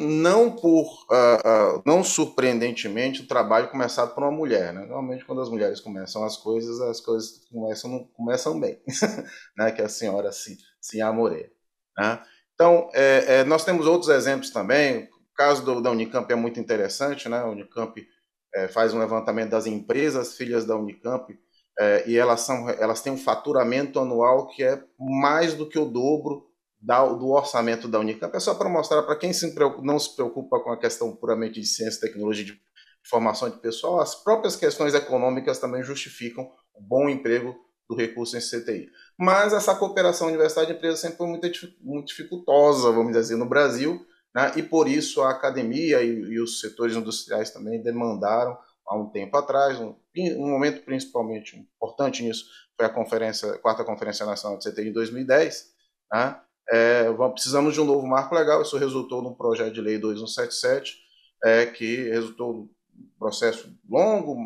não surpreendentemente, o trabalho começado por uma mulher, né? Normalmente, quando as mulheres começam as coisas não começam bem, né? Que é a senhora Sinhá Moreira, né? Então, nós temos outros exemplos também. O caso da Unicamp é muito interessante, né? A Unicamp faz um levantamento das empresas filhas da Unicamp e elas têm um faturamento anual que é mais do que o dobro do orçamento da Unicamp. É só para mostrar para quem não se preocupa com a questão puramente de ciência, tecnologia, de formação de pessoal, as próprias questões econômicas também justificam o bom emprego do recurso em CTI. Mas essa cooperação universidade-empresa sempre foi muito dificultosa, vamos dizer assim, no Brasil, né? E por isso a academia e os setores industriais também demandaram, há um tempo atrás, um momento principalmente importante nisso, foi a quarta Conferência Nacional de CTI em 2010, né? Precisamos de um novo marco legal. Isso resultou no projeto de lei 2177, que resultou num processo longo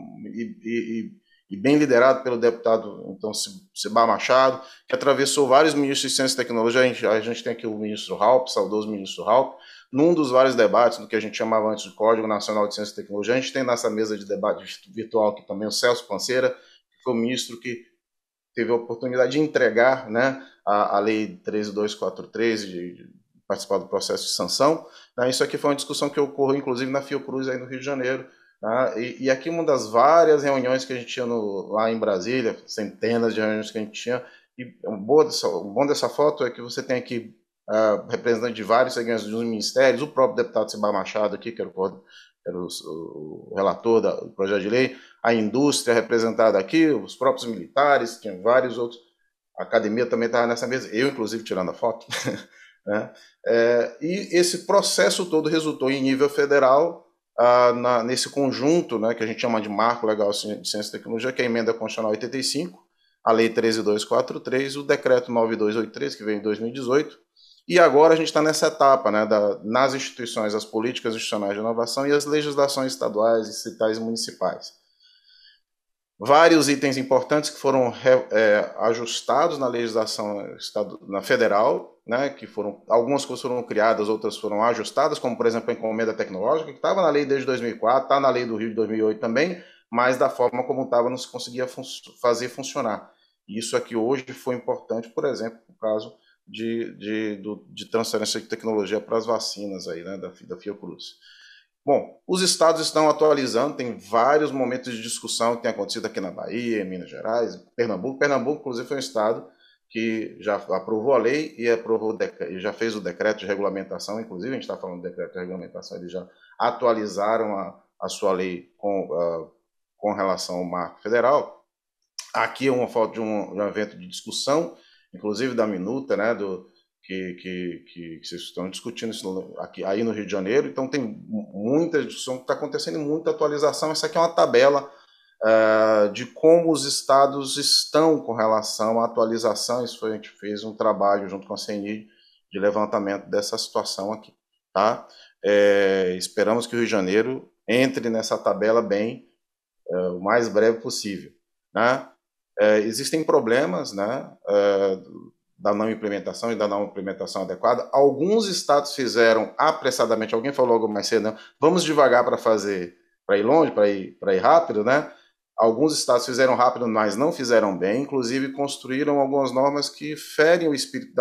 e bem liderado pelo deputado então Cibá Machado, que atravessou vários ministros de Ciência e Tecnologia. A gente tem aqui o ministro Raup, saudoso ministro Raup, num dos vários debates do que a gente chamava antes de Código Nacional de Ciência e Tecnologia. A gente tem nessa mesa de debate virtual aqui também o Celso Panceira, que foi o ministro que teve a oportunidade de entregar, né, a Lei 13243, de participar do processo de sanção, né? Isso aqui foi uma discussão que ocorreu, inclusive, na Fiocruz, aí no Rio de Janeiro, né? E aqui uma das várias reuniões que a gente tinha lá em Brasília, centenas de reuniões que a gente tinha, e o bom dessa foto é que você tem aqui representantes de vários segmentos dos ministérios, o próprio deputado Cibá Machado aqui, que era o relator do projeto de lei, a indústria representada aqui, os próprios militares, tinha vários outros, a academia também estava nessa mesa, eu inclusive tirando a foto, né? E esse processo todo resultou em nível federal, nesse conjunto, né, que a gente chama de Marco Legal de Ciência e Tecnologia, que é a Emenda Constitucional 85, a Lei 13243, o Decreto 9283, que veio em 2018, e agora a gente está nessa etapa, né, nas instituições, as políticas institucionais de inovação e as legislações estaduais, distritais e municipais. Vários itens importantes que foram ajustados na legislação federal, né, algumas coisas foram criadas, outras foram ajustadas, como, por exemplo, a encomenda tecnológica, que estava na lei desde 2004, está na lei do Rio de 2008 também, mas da forma como estava não se conseguia fazer funcionar. E isso aqui hoje foi importante, por exemplo, no caso de transferência de tecnologia para as vacinas aí, né, da Fiocruz. Bom, os estados estão atualizando, tem vários momentos de discussão que tem acontecido aqui na Bahia, em Minas Gerais, Pernambuco. Pernambuco, inclusive, foi um estado que já aprovou a lei e já fez o decreto de regulamentação. Inclusive, a gente está falando do decreto de regulamentação, eles já atualizaram a sua lei com relação ao marco federal. Aqui é uma foto de um evento de discussão, inclusive da minuta, né, que vocês estão discutindo isso aí no Rio de Janeiro. Então tem muita discussão que está acontecendo, muita atualização. Essa aqui é uma tabela de como os estados estão com relação à atualização. A gente fez um trabalho junto com a CNI de levantamento dessa situação aqui, tá? Esperamos que o Rio de Janeiro entre nessa tabela o mais breve possível, né? Existem problemas, né, da não implementação e da não implementação adequada. Alguns estados fizeram apressadamente, alguém falou algo mais cedo, né? Vamos devagar para ir longe, para ir rápido, né? Alguns estados fizeram rápido, mas não fizeram bem, inclusive construíram algumas normas que ferem o espírito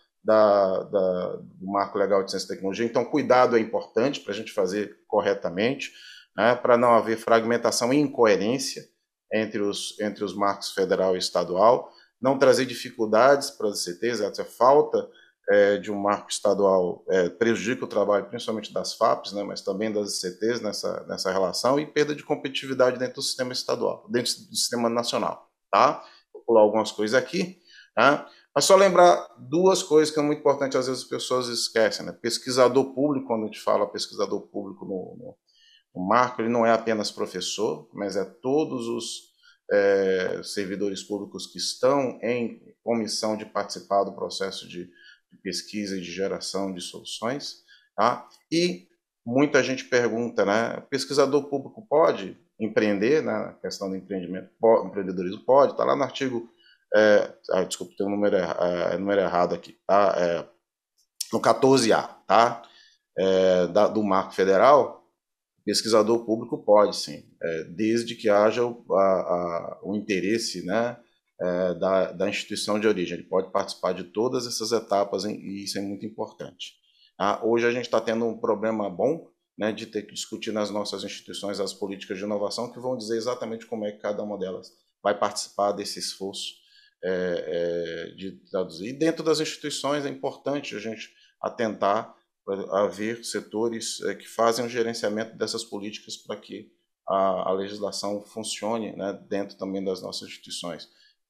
do Marco Legal de Ciência e Tecnologia. Então, cuidado é importante para a gente fazer corretamente, né, para não haver fragmentação e incoerência entre os marcos federal e estadual, não trazer dificuldades para as ICTs. A falta de um marco estadual prejudica o trabalho, principalmente das FAPs, né, mas também das ICTs nessa relação, e perda de competitividade dentro do sistema estadual, dentro do sistema nacional. Tá? Vou pular algumas coisas aqui. Tá? Mas só lembrar duas coisas que é muito importante, às vezes as pessoas esquecem. Né? Pesquisador público, quando a gente fala pesquisador público no marco, ele não é apenas professor, mas é todos os servidores públicos que estão em comissão de participar do processo de de pesquisa e de geração de soluções. Tá? E muita gente pergunta, né, pesquisador público pode empreender, né, a questão do empreendedorismo pode, está lá no artigo, desculpa, tem um número errado aqui, tá? No 14A, tá? Do Marco Federal, pesquisador público pode, sim, desde que haja o interesse, né, da instituição de origem. Ele pode participar de todas essas etapas, e isso é muito importante. Hoje a gente está tendo um problema bom, né, de ter que discutir nas nossas instituições as políticas de inovação, que vão dizer exatamente como é que cada uma delas vai participar desse esforço de traduzir. E dentro das instituições é importante a gente atentar a ver setores que fazem o gerenciamento dessas políticas para que a legislação funcione, né, dentro também das nossas instituições.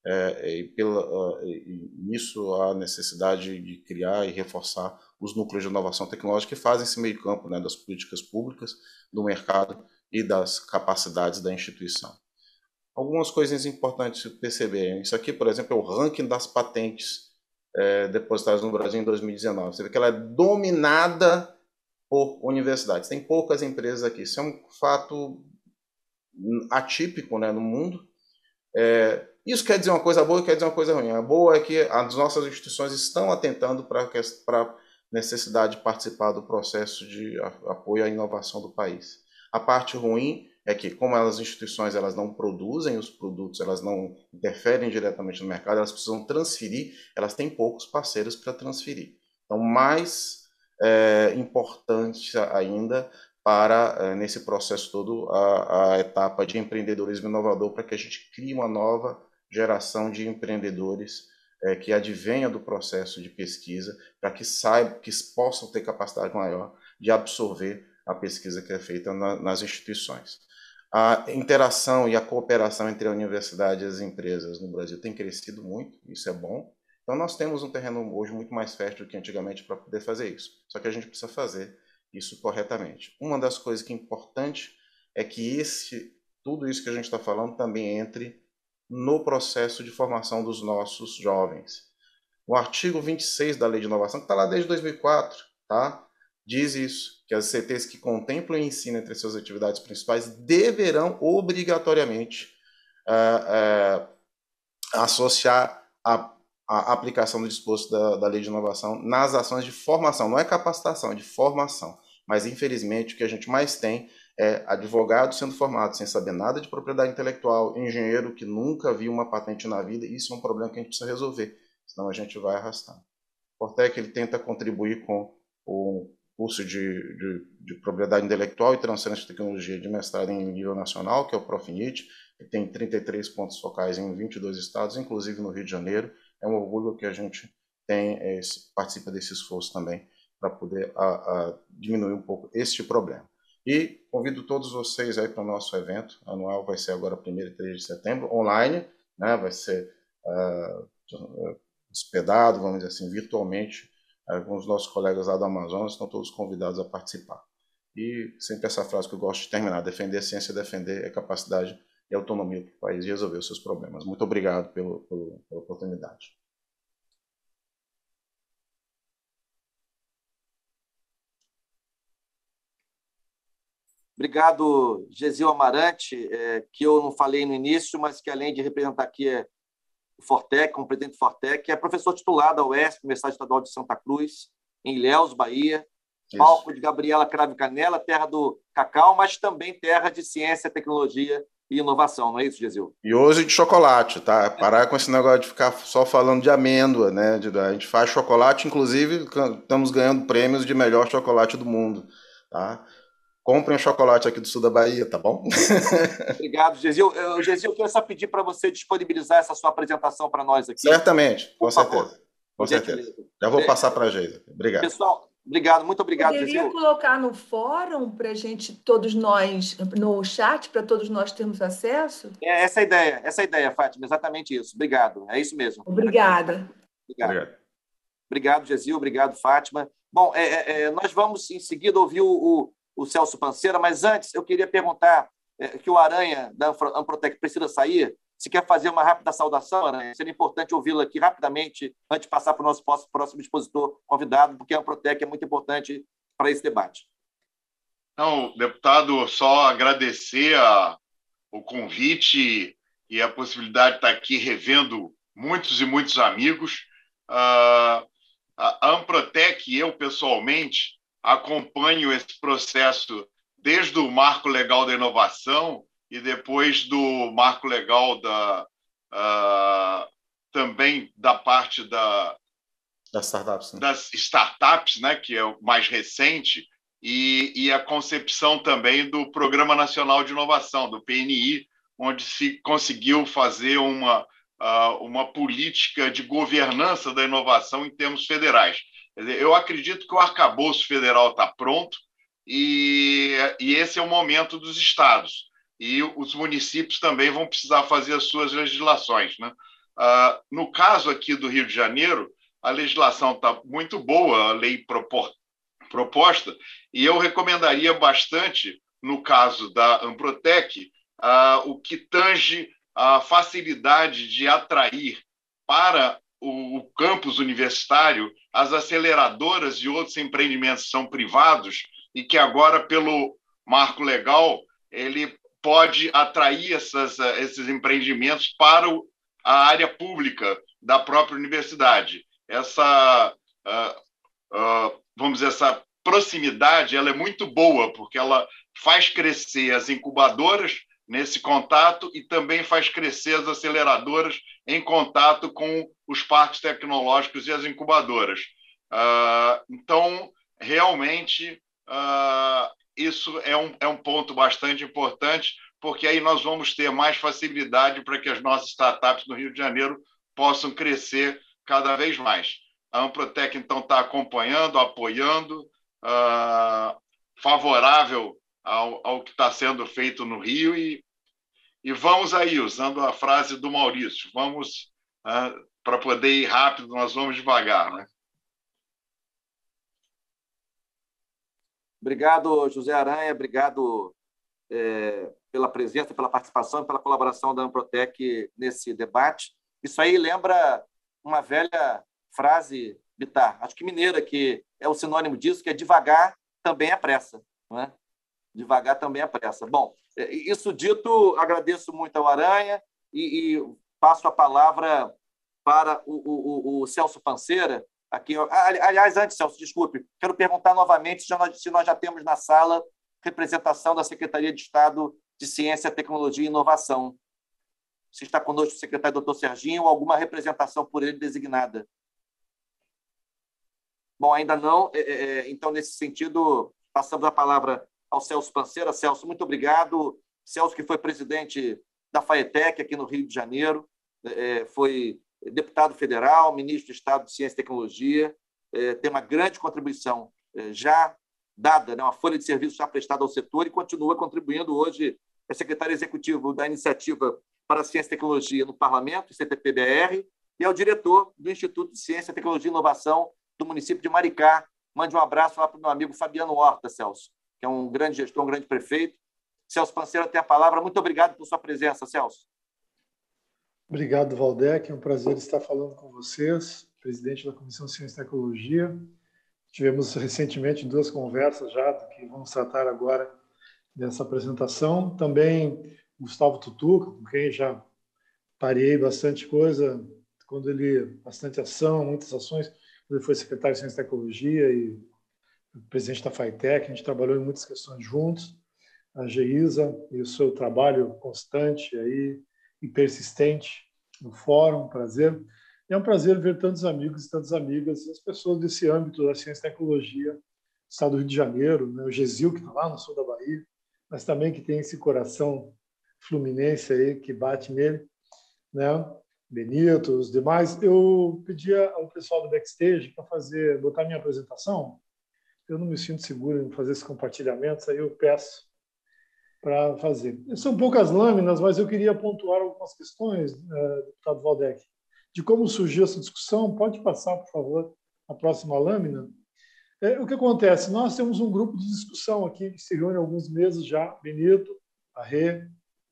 Nisso há necessidade de criar e reforçar os núcleos de inovação tecnológica que fazem esse meio campo, né, das políticas públicas, do mercado e das capacidades da instituição. Algumas coisinhas importantes de perceberem. Isso aqui, por exemplo, é o ranking das patentes depositadas no Brasil em 2019. Você vê que ela é dominada por universidades. Tem poucas empresas aqui. Isso é um fato atípico, né, no mundo. Isso quer dizer uma coisa boa e quer dizer uma coisa ruim. A boa é que as nossas instituições estão atentando para a necessidade de participar do processo de apoio à inovação do país. A parte ruim é que, como as instituições elas não produzem os produtos, elas não interferem diretamente no mercado, elas precisam transferir, elas têm poucos parceiros para transferir. Então, mais importante ainda para, nesse processo todo, a etapa de empreendedorismo inovador, para que a gente crie uma nova geração de empreendedores que advenha do processo de pesquisa, para que possam ter capacidade maior de absorver a pesquisa que é feita nas instituições. A interação e a cooperação entre a universidade e as empresas no Brasil tem crescido muito, isso é bom. Então, nós temos um terreno hoje muito mais fértil do que antigamente para poder fazer isso. Só que a gente precisa fazer isso corretamente. Uma das coisas que é importante é que tudo isso que a gente está falando também entre no processo de formação dos nossos jovens. O artigo 26 da Lei de Inovação, que está lá desde 2004, tá? Diz isso, que as ICTs que contemplam o ensino entre suas atividades principais deverão obrigatoriamente associar a aplicação do disposto da Lei de Inovação nas ações de formação. Não é capacitação, é de formação. Mas, infelizmente, o que a gente mais tem é advogado sendo formado sem saber nada de propriedade intelectual, engenheiro que nunca viu uma patente na vida. Isso é um problema que a gente precisa resolver, senão a gente vai arrastando. O Fortec ele tenta contribuir com o curso de propriedade intelectual e transferência de tecnologia de mestrado em nível nacional, que é o Profinit, que tem 33 pontos focais em 22 estados, inclusive no Rio de Janeiro. É um orgulho que a gente participa desse esforço também, para poder diminuir um pouco este problema. E convido todos vocês aí para o nosso evento anual, vai ser agora 1º e 3 de setembro, online, né? Vai ser hospedado, vamos dizer assim, virtualmente, com os nossos colegas lá do Amazonas, estão todos convidados a participar. E sempre essa frase que eu gosto de terminar: defender a ciência, defender a capacidade e autonomia do país de resolver os seus problemas. Muito obrigado pela oportunidade. Obrigado, Gesil Amarante, que eu não falei no início, mas que, além de representar aqui o Fortec, como presidente do Fortec, é professor titular da UESP, Universidade Estadual de Santa Cruz, em Ilhéus, Bahia, palco de Gabriela Cravo Canela, terra do cacau, mas também terra de ciência, tecnologia e inovação, não é isso, Gesil? E hoje de chocolate, tá? Parar com esse negócio de ficar só falando de amêndoa, né? A gente faz chocolate, inclusive estamos ganhando prêmios de melhor chocolate do mundo, tá? Comprem um chocolate aqui do sul da Bahia, tá bom? Obrigado, Gesil. Gesil, eu quero só pedir para você disponibilizar essa sua apresentação para nós aqui. Certamente, com certeza. Com certeza. Já vou passar para a Geisa. Obrigado. Pessoal, obrigado, muito obrigado, Gesil. Poderia colocar no fórum para a gente, todos nós, no chat, para todos nós termos acesso? Essa é a ideia, Fátima, exatamente isso. Obrigado, é isso mesmo. Obrigada. Obrigado, Gesil, obrigado, Fátima. Bom, nós vamos, em seguida, ouvir o Celso Panceira, mas antes eu queria perguntar que o Aranha, da Amprotec, precisa sair, se quer fazer uma rápida saudação, Aranha, seria importante ouvi-la aqui rapidamente, antes de passar para o nosso próximo expositor convidado, porque a Amprotec é muito importante para esse debate. Não, deputado, só agradecer o convite e a possibilidade de estar aqui revendo muitos e muitos amigos. A Amprotec, eu pessoalmente, acompanho esse processo desde o Marco Legal da Inovação e depois do Marco Legal também da parte das startups, né? Das startups, né, que é o mais recente, e a concepção também do Programa Nacional de Inovação, do PNI, onde se conseguiu fazer uma política de governança da inovação em termos federais. Eu acredito que o arcabouço federal está pronto e esse é o momento dos estados. E os municípios também vão precisar fazer as suas legislações, né? No caso aqui do Rio de Janeiro, a legislação está muito boa, a lei proposta, e eu recomendaria bastante, no caso da Amprotec, o que tange a facilidade de atrair para o campus universitário as aceleradoras e outros empreendimentos que são privados e que agora, pelo marco legal, ele pode atrair esses empreendimentos para a área pública da própria universidade. Vamos dizer, essa proximidade ela é muito boa, porque ela faz crescer as incubadoras nesse contato e também faz crescer as aceleradoras em contato com os parques tecnológicos e as incubadoras. Então, realmente, isso é um ponto bastante importante, porque aí nós vamos ter mais facilidade para que as nossas startups no Rio de Janeiro possam crescer cada vez mais. A Amprotec, então, está acompanhando, apoiando, favorável ao que está sendo feito no Rio e vamos aí, usando a frase do Maurício, vamos, para poder ir rápido, nós vamos devagar, né? Obrigado, José Aranha, obrigado pela presença, pela participação e pela colaboração da Amprotec nesse debate. Isso aí lembra uma velha frase, Bitar, acho que mineira, que é o sinônimo disso, que é devagar também é pressa, não é? Devagar também é pressa. Bom, isso dito, agradeço muito ao Aranha e passo a palavra para o Celso Panceira. Aqui, aliás, antes, Celso, desculpe, quero perguntar novamente se nós já temos na sala representação da Secretaria de Estado de Ciência, Tecnologia e Inovação. Se está conosco o secretário Dr. Serginho ou alguma representação por ele designada. Bom, ainda não. Então, nesse sentido, passamos a palavra ao Celso Panceira. Celso, muito obrigado. Celso, que foi presidente da FAETEC aqui no Rio de Janeiro, foi deputado federal, ministro de Estado de Ciência e Tecnologia, tem uma grande contribuição já dada, né, uma folha de serviço já prestada ao setor e continua contribuindo hoje, é secretário executivo da Iniciativa para a Ciência e Tecnologia no Parlamento, CTPBR, e é o diretor do Instituto de Ciência, Tecnologia e Inovação do município de Maricá. Mande um abraço lá para o meu amigo Fabiano Horta, Celso, que é um grande gestor, um grande prefeito. Celso Panceira tem a palavra. Muito obrigado por sua presença, Celso. Obrigado, Valdec. É um prazer estar falando com vocês, presidente da Comissão de Ciência e Tecnologia. Tivemos recentemente 2 conversas já do que vamos tratar agora dessa apresentação. Também Gustavo Tutuca, com quem já parei bastante coisa, bastante ação, muitas ações, quando ele foi secretário de Ciência e Tecnologia e presidente da FAETEC, a gente trabalhou em muitas questões juntos. A Geisa e o seu trabalho constante aí, e persistente no fórum, prazer. É um prazer ver tantos amigos e tantas amigas, as pessoas desse âmbito da ciência e tecnologia, do estado do Rio de Janeiro, né? O Gesil, que está lá no sul da Bahia, mas também que tem esse coração fluminense aí, que bate nele, né? Benito, os demais. Eu pedi ao pessoal do backstage para botar minha apresentação. Eu não me sinto seguro em fazer esse compartilhamento, aí eu peço para fazer. São poucas lâminas, mas eu queria pontuar algumas questões, deputado Valdec, de como surgiu essa discussão. Pode passar, por favor, a próxima lâmina. O que acontece? Nós temos um grupo de discussão aqui que se reúne há alguns meses já, Benito, a Rê,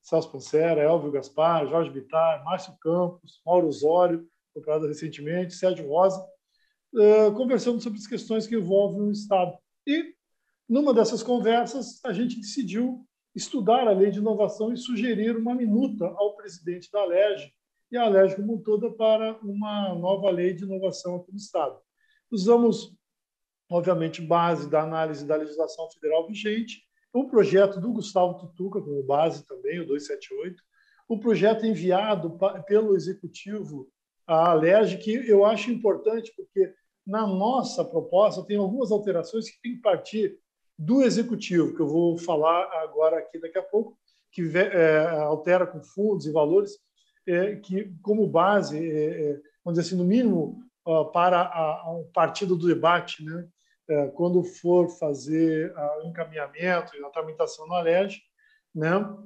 Celso Pancera, Elvio Gaspar, Jorge Bittar, Márcio Campos, Mauro Osório, procurado recentemente, Sérgio Rosa, conversando sobre as questões que envolvem o Estado. E, numa dessas conversas, a gente decidiu estudar a lei de inovação e sugerir uma minuta ao presidente da Alerj e a Alerj como um toda para uma nova lei de inovação aqui no Estado. Usamos, obviamente, base da análise da legislação federal vigente, o projeto do Gustavo Tutuca, como base também, o 278, o projeto enviado pelo Executivo à Alerj, que eu acho importante, porque na nossa proposta tem algumas alterações que têm que partir do Executivo, que eu vou falar agora aqui daqui a pouco, que altera com fundos e valores, que como base, vamos dizer assim, no mínimo, para o partido do debate, né? Quando for fazer o encaminhamento e a tramitação na Alerj, né?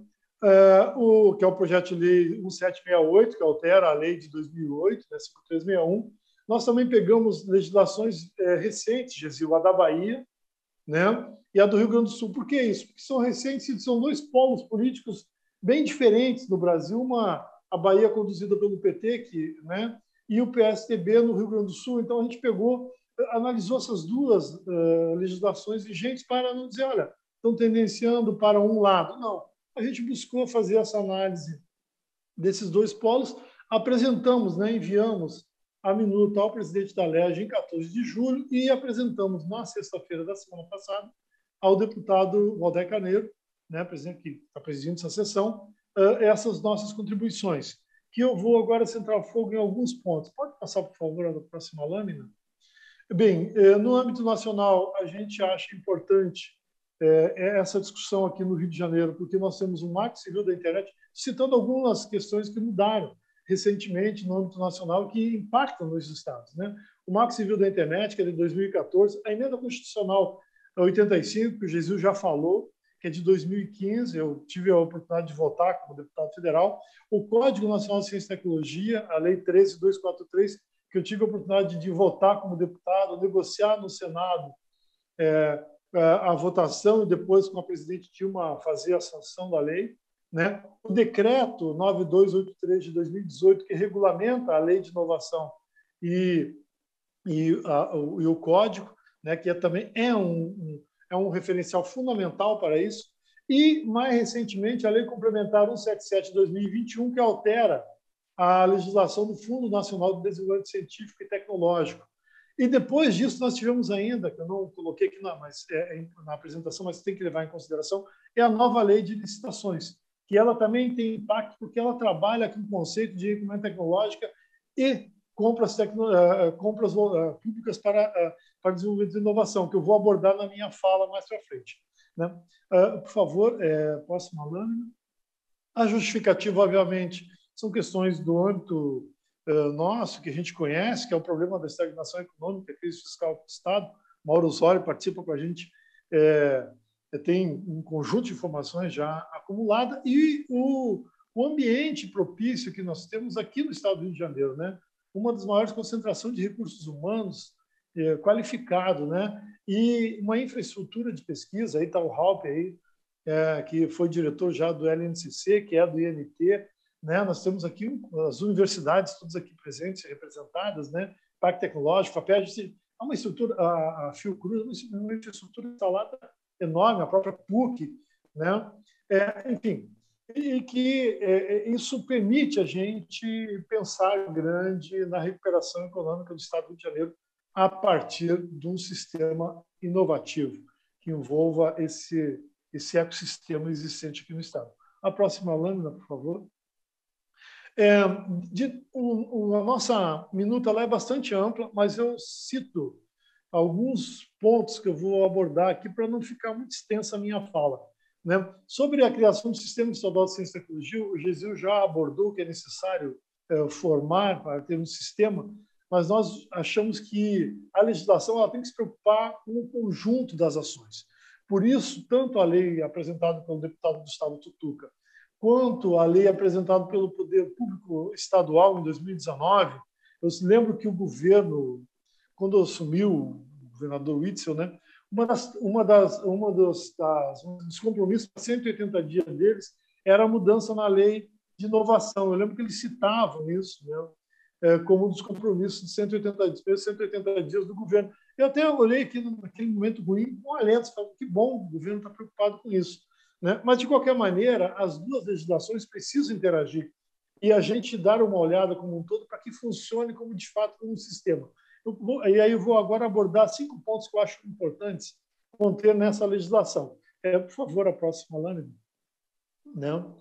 Que é o projeto de lei 1768, que altera a lei de 2008, né? 5361. Nós também pegamos legislações recentes, Gesil, a da Bahia, né? E a do Rio Grande do Sul. Por que isso? Porque são recentes e são dois polos políticos bem diferentes no Brasil, a Bahia conduzida pelo PT, né? E o PSDB no Rio Grande do Sul. Então, a gente analisou essas duas legislações vigentes para não dizer, olha, estão tendenciando para um lado. Não, a gente buscou fazer essa análise desses dois polos, apresentamos, né, enviamos a minuta ao presidente da Alerj em 14 de julho e apresentamos na sexta-feira da semana passada ao deputado Valdeir Carneiro, né, presidente que está presidindo essa sessão, essas nossas contribuições, que eu vou agora centrar fogo em alguns pontos. Pode passar, por favor, a próxima lâmina? Bem, no âmbito nacional, a gente acha importante essa discussão aqui no Rio de Janeiro, porque nós temos um marco civil da internet, citando algumas questões que mudaram recentemente no âmbito nacional que impactam nos estados, né? O marco civil da internet, que é de 2014, a emenda constitucional 85, que o Gesil já falou, que é de 2015, eu tive a oportunidade de votar como deputado federal, o Código Nacional de Ciência e Tecnologia, a Lei 13.243, que eu tive a oportunidade de votar como deputado, negociar no Senado a votação e depois com a presidente Dilma fazer a sanção da lei, né? O decreto 9283 de 2018, que regulamenta a lei de inovação e o código, né? Que também é um referencial fundamental para isso, e, mais recentemente, a Lei Complementar 177 de 2021, que altera a legislação do Fundo Nacional de Desenvolvimento Científico e Tecnológico. E depois disso, nós tivemos ainda, que eu não coloquei aqui na apresentação, mas tem que levar em consideração, é a nova Lei de Licitações, que ela também tem impacto porque ela trabalha com o conceito de equipamento tecnológico e compras públicas para desenvolvimento de inovação, que eu vou abordar na minha fala mais para frente, né? Por favor, próxima lâmina. A justificativa, obviamente, são questões do âmbito nosso, que a gente conhece, que é o problema da estagnação econômica, a crise fiscal do Estado. Mauro Osório participa com a gente, tem um conjunto de informações já acumulada, e o ambiente propício que nós temos aqui no Estado do Rio de Janeiro, né? Uma das maiores concentrações de recursos humanos qualificado, né? E uma infraestrutura de pesquisa, aí está o Halpe, aí, que foi diretor já do LNCC, que é do INT, né? Nós temos aqui as universidades todas aqui presentes e representadas, né? Parque Tecnológico, a FAPESP, há uma estrutura, a Fiocruz, uma infraestrutura instalada enorme, a própria PUC, né? Enfim, e que isso permite a gente pensar grande na recuperação econômica do Estado do Rio de Janeiro a partir de um sistema inovativo que envolva esse ecossistema existente aqui no Estado. A próxima lâmina, por favor. A nossa minuta lá é bastante ampla, mas eu cito alguns pontos que eu vou abordar aqui para não ficar muito extensa a minha fala, né? Sobre a criação do Sistema Estadual de Ciência e Tecnologia, o Gesil já abordou que é necessário formar para ter um sistema, mas nós achamos que a legislação ela tem que se preocupar com o conjunto das ações. Por isso, tanto a lei apresentada pelo deputado Gustavo Tutuca, quanto a lei apresentada pelo Poder Público Estadual em 2019, eu lembro que o governo, quando assumiu o governador Witzel, né, um dos compromissos para 180 dias deles era a mudança na lei de inovação. Eu lembro que eles citavam isso, né, como um dos compromissos de 180 dias do governo. Eu até olhei aqui naquele momento ruim com alento, falando que bom, o governo está preocupado com isso, né? Mas, de qualquer maneira, as duas legislações precisam interagir e a gente dar uma olhada como um todo para que funcione como, de fato, como um sistema. E aí eu vou agora abordar 5 pontos que eu acho importantes conter nessa legislação. Por favor, a próxima lâmina. Não.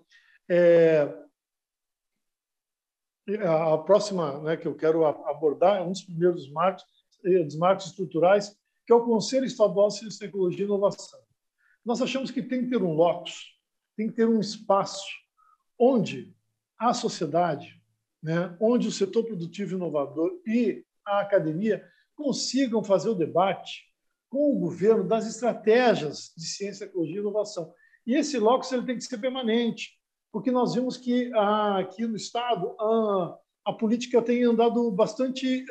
A próxima, né, que eu quero abordar é um dos primeiros marcos estruturais, que é o Conselho Estadual de Ciência, Tecnologia e Inovação. Nós achamos que tem que ter um locus, tem que ter um espaço onde a sociedade, né, onde o setor produtivo e inovador e a academia consigam fazer o debate com o governo das estratégias de ciência, tecnologia e inovação. E esse locus ele tem que ser permanente, porque nós vimos que aqui no Estado a política tem andado bastante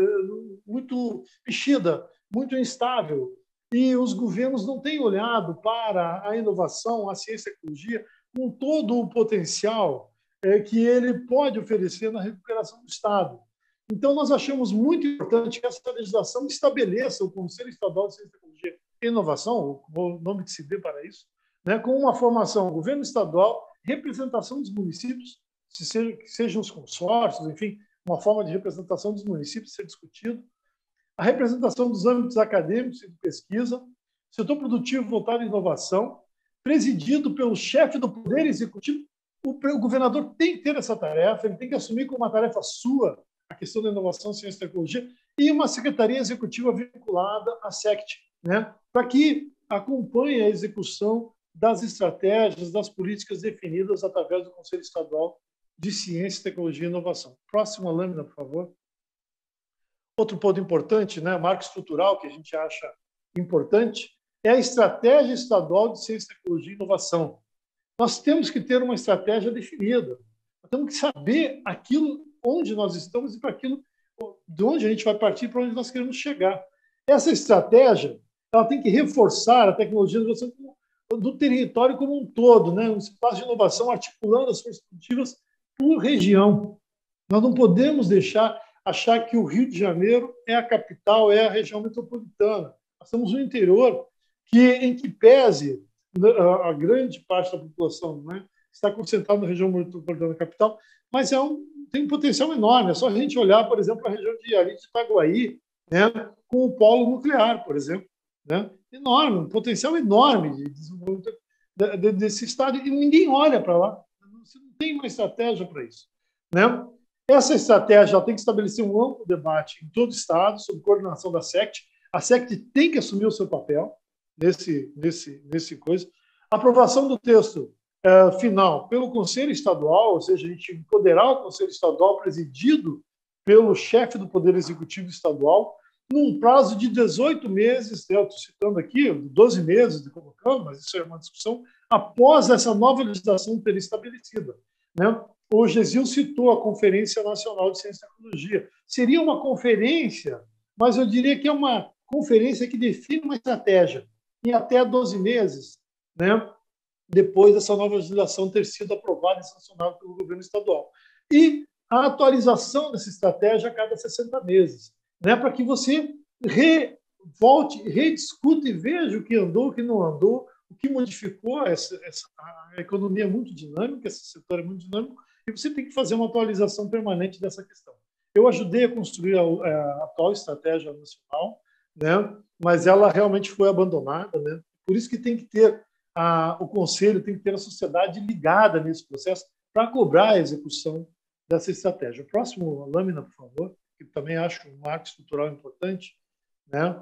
muito mexida, muito instável, e os governos não têm olhado para a inovação, a ciência e a tecnologia, com todo o potencial que ele pode oferecer na recuperação do Estado. Então, nós achamos muito importante que essa legislação estabeleça o Conselho Estadual de Ciência, Tecnologia e Inovação, o nome que se dê para isso, né, com uma formação governo estadual, representação dos municípios, que sejam os consórcios, enfim, uma forma de representação dos municípios ser discutido, a representação dos âmbitos acadêmicos e de pesquisa, setor produtivo voltado à inovação, presidido pelo chefe do Poder Executivo. O governador tem que ter essa tarefa, ele tem que assumir como uma tarefa sua a questão da inovação, ciência e tecnologia, e uma secretaria executiva vinculada à SECT, né, para que acompanhe a execução das estratégias, das políticas definidas através do Conselho Estadual de Ciência, Tecnologia e Inovação. Próxima lâmina, por favor. Outro ponto importante, né, marco estrutural que a gente acha importante, é a Estratégia Estadual de Ciência, Tecnologia e Inovação. Nós temos que ter uma estratégia definida. Nós temos que saber aquilo onde nós estamos e para aquilo de onde a gente vai partir, para onde nós queremos chegar. Essa estratégia ela tem que reforçar a tecnologia de inovação do território como um todo, né? Um espaço de inovação articulando as forças produtivas por região. Nós não podemos achar que o Rio de Janeiro é a capital, é a região metropolitana. Nós estamos no interior, em que pese a grande parte da população, né, está concentrada na região metropolitana da capital, mas tem um potencial enorme. É só a gente olhar, por exemplo, a região de Itaguaí, né, com o polo nuclear, por exemplo. Né? Enorme, um potencial enorme de desenvolvimento desse estado, e ninguém olha para lá. Você não tem uma estratégia para isso. Né? Essa estratégia tem que estabelecer um amplo debate em todo o estado, sob coordenação da SECT. A SECT tem que assumir o seu papel nesse coisa. A aprovação do texto final pelo Conselho Estadual, ou seja, a gente empoderar o Conselho Estadual presidido pelo chefe do Poder Executivo Estadual, num prazo de 18 meses, eu estou citando aqui, 12 meses de colocando, mas isso é uma discussão, após essa nova legislação ter estabelecida. Né? O Gesil citou a Conferência Nacional de Ciência e Tecnologia. Seria uma conferência, mas eu diria que é uma conferência que define uma estratégia em até 12 meses, né? Depois dessa nova legislação ter sido aprovada e sancionada pelo governo estadual. E a atualização dessa estratégia a cada 60 meses. Né, para que você volte, rediscuta e veja o que andou, o que não andou, o que modificou. A economia é muito dinâmica, esse setor é muito dinâmico, e você tem que fazer uma atualização permanente dessa questão. Eu ajudei a construir a atual estratégia nacional, né, mas ela realmente foi abandonada. Né? Por isso que tem que ter o Conselho, tem que ter a sociedade ligada nesse processo para cobrar a execução dessa estratégia. Próximo lâmina, por favor. Que também acho um marco estrutural importante, né?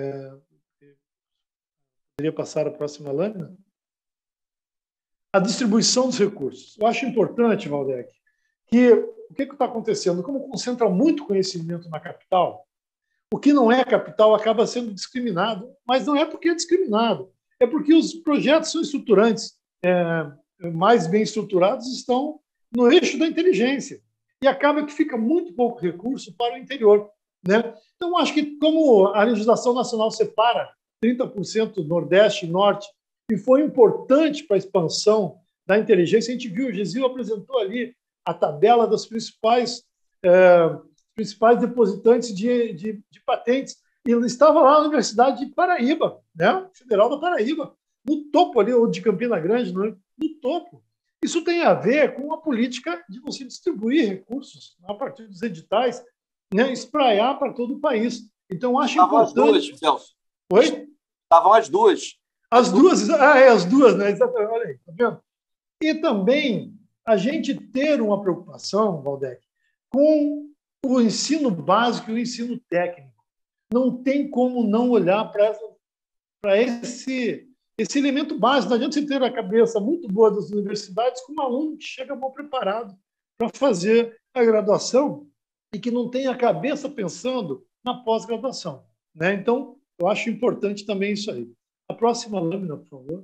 Poderia passar a próxima lâmina? A distribuição dos recursos. Eu acho importante, Valdec, que o que está acontecendo? Como concentra muito conhecimento na capital, o que não é capital acaba sendo discriminado, mas não é porque é discriminado, é porque os projetos são estruturantes, mais bem estruturados, estão no eixo da inteligência. E acaba que fica muito pouco recurso para o interior. Né? Então, acho que como a legislação nacional separa 30% Nordeste e Norte, e foi importante para a expansão da inteligência. A gente viu, o Gesil apresentou ali a tabela dos principais depositantes de patentes. E ele estava lá na Universidade de Paraíba, né? Federal da Paraíba, no topo ali, ou de Campina Grande, no topo. Isso tem a ver com a política de você distribuir recursos a partir dos editais, né? Espraiar para todo o país. Então, acho importante... Estavam as duas, Celso. Oi? Estavam as duas. As duas, as duas, né? Exatamente. Olha aí, tá vendo? E também a gente ter uma preocupação, Valdec, com o ensino básico e o ensino técnico. Não tem como não olhar para esse elemento básico. Não adianta você ter a cabeça muito boa das universidades com um aluno que chega mal preparado para fazer a graduação e que não tem a cabeça pensando na pós-graduação, né? Então, eu acho importante também isso aí. A próxima lâmina, por favor.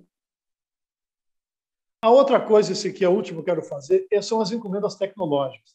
A outra coisa, esse aqui é a última que eu quero fazer, são as encomendas tecnológicas.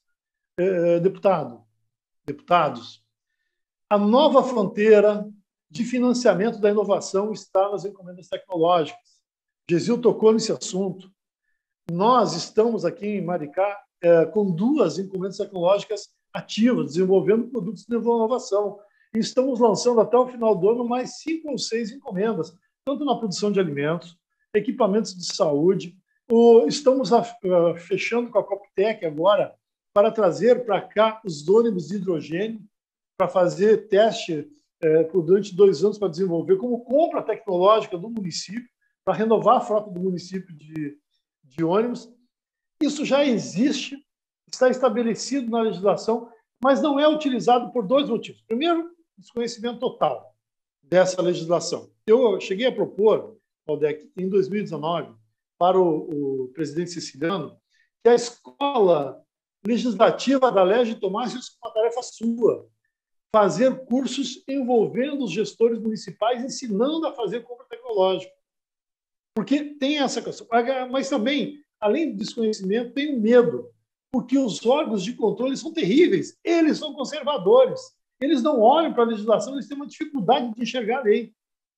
Deputados, a nova fronteira de financiamento da inovação está nas encomendas tecnológicas. Gesil tocou nesse assunto. Nós estamos aqui em Maricá com 2 encomendas tecnológicas ativas, desenvolvendo produtos de inovação. E estamos lançando até o final do ano mais 5 ou 6 encomendas, tanto na produção de alimentos, equipamentos de saúde. Estamos fechando com a Coptec agora para trazer para cá os ônibus de hidrogênio, para fazer teste durante 2 anos para desenvolver como compra tecnológica do município, para renovar a frota do município de ônibus. Isso já existe, está estabelecido na legislação, mas não é utilizado por 2 motivos. Primeiro, desconhecimento total dessa legislação. Eu cheguei a propor, Valdec, em 2019, para o presidente siciliano, que a escola legislativa da Lege tomasse isso como uma tarefa sua, fazer cursos envolvendo os gestores municipais, ensinando a fazer compra tecnológica. Porque tem essa questão. Mas também, além do desconhecimento, tem o medo, porque os órgãos de controle são terríveis, eles são conservadores, eles não olham para a legislação, eles têm uma dificuldade de enxergar a lei.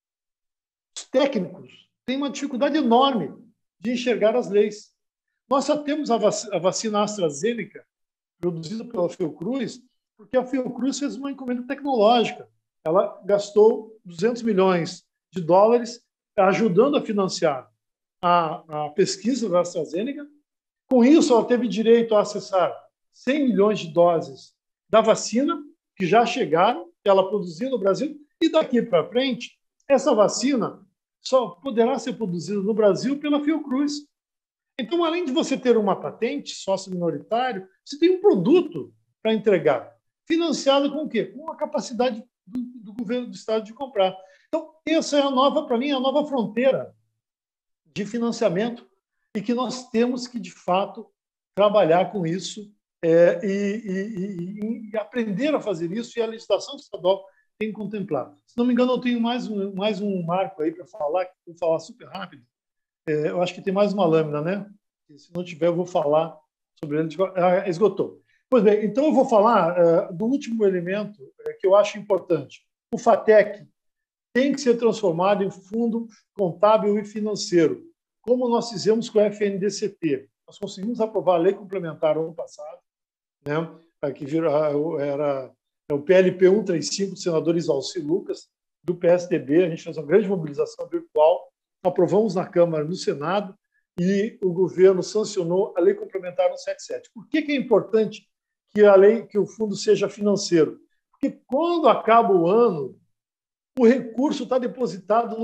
Os técnicos têm uma dificuldade enorme de enxergar as leis. Nós só temos a vacina AstraZeneca, produzida pela Fiocruz, porque a Fiocruz fez uma encomenda tecnológica. Ela gastou $200 milhões ajudando a financiar a pesquisa da AstraZeneca. Com isso, ela teve direito a acessar 100 milhões de doses da vacina, que já chegaram, ela produziu no Brasil, e daqui para frente, essa vacina só poderá ser produzida no Brasil pela Fiocruz. Então, além de você ter uma patente, sócio minoritário, você tem um produto para entregar, financiado com o quê? Com a capacidade do governo do Estado de comprar. Então, essa é para mim, a nova fronteira de financiamento e que nós temos que, de fato, trabalhar com isso e aprender a fazer isso, e a legislação estadual tem que contemplar. Se não me engano, eu tenho mais um marco aí para falar, que vou falar super rápido. Eu acho que tem mais uma lâmina, né? Se não tiver, eu vou falar sobre ele. Esgotou. Pois bem, então eu vou falar do último elemento que eu acho importante. O FATEC tem que ser transformado em fundo contábil e financeiro, como nós fizemos com o FNDCT. Nós conseguimos aprovar a lei complementar ano passado, né? Que era o PLP 135 do senador Isalci Lucas, do PSDB. A gente fez uma grande mobilização virtual, aprovamos na Câmara, no Senado, e o governo sancionou a lei complementar 177. Por que é importante que o fundo seja financeiro? Porque quando acaba o ano, o recurso está depositado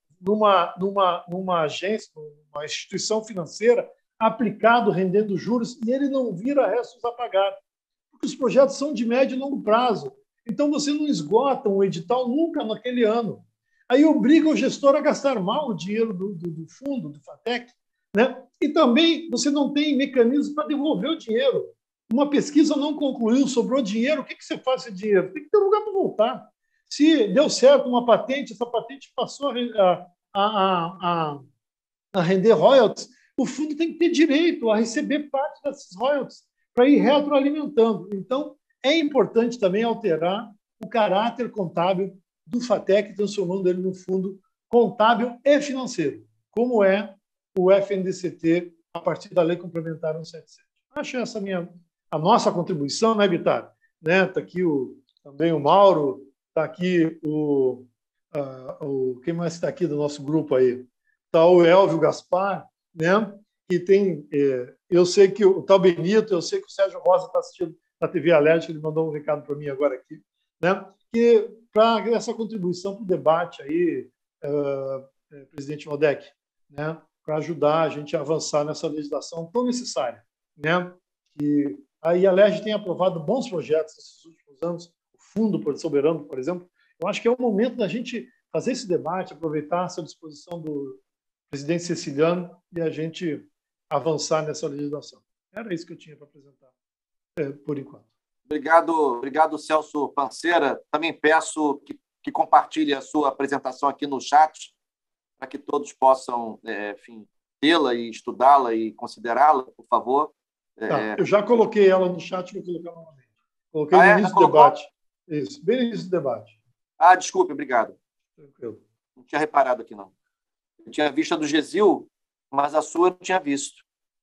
numa agência, numa instituição financeira, aplicado, rendendo juros, e ele não vira restos a pagar. Porque os projetos são de médio e longo prazo. Então, você não esgota um edital nunca naquele ano. Aí obriga o gestor a gastar mal o dinheiro do fundo, do FATEC, né? E também você não tem mecanismo para devolver o dinheiro. Uma pesquisa não concluiu, sobrou dinheiro, o que você faz com esse dinheiro? Tem que ter lugar para voltar. Se deu certo uma patente, essa patente passou a render royalties, o fundo tem que ter direito a receber parte desses royalties para ir retroalimentando. Então, é importante também alterar o caráter contábil do FATEC, transformando ele num fundo contábil e financeiro, como é o FNDCT a partir da Lei Complementar 177. Acho essa a nossa contribuição, né, Bittar? Né? Está aqui também o Mauro, está aqui quem mais está aqui do nosso grupo aí? Está o Elvio Gaspar, né? E tem, eu sei que o tal Benito, eu sei que o Sérgio Rosa está assistindo na TV Alerj, ele mandou um recado para mim agora aqui, né? Que para essa contribuição para o debate aí, presidente Waldeck, né? Para ajudar a gente a avançar nessa legislação tão necessária, né? Que a Alerj tem aprovado bons projetos nesses últimos anos, o Fundo Soberano, por exemplo. Eu acho que é o momento da gente fazer esse debate, aproveitar essa disposição do presidente Ceciliano e a gente avançar nessa legislação. Era isso que eu tinha para apresentar, por enquanto. Obrigado, Celso Panceira. Também peço que compartilhe a sua apresentação aqui no chat, para que todos possam, enfim, tê-la e estudá-la e considerá-la, por favor. Eu já coloquei ela no chat, vou colocar novamente. Coloquei no início do debate. Isso, bem no início do debate. Desculpe, obrigado. Tranquilo. Não tinha reparado aqui, não. Eu tinha visto a do Gesil, mas a sua eu não tinha visto.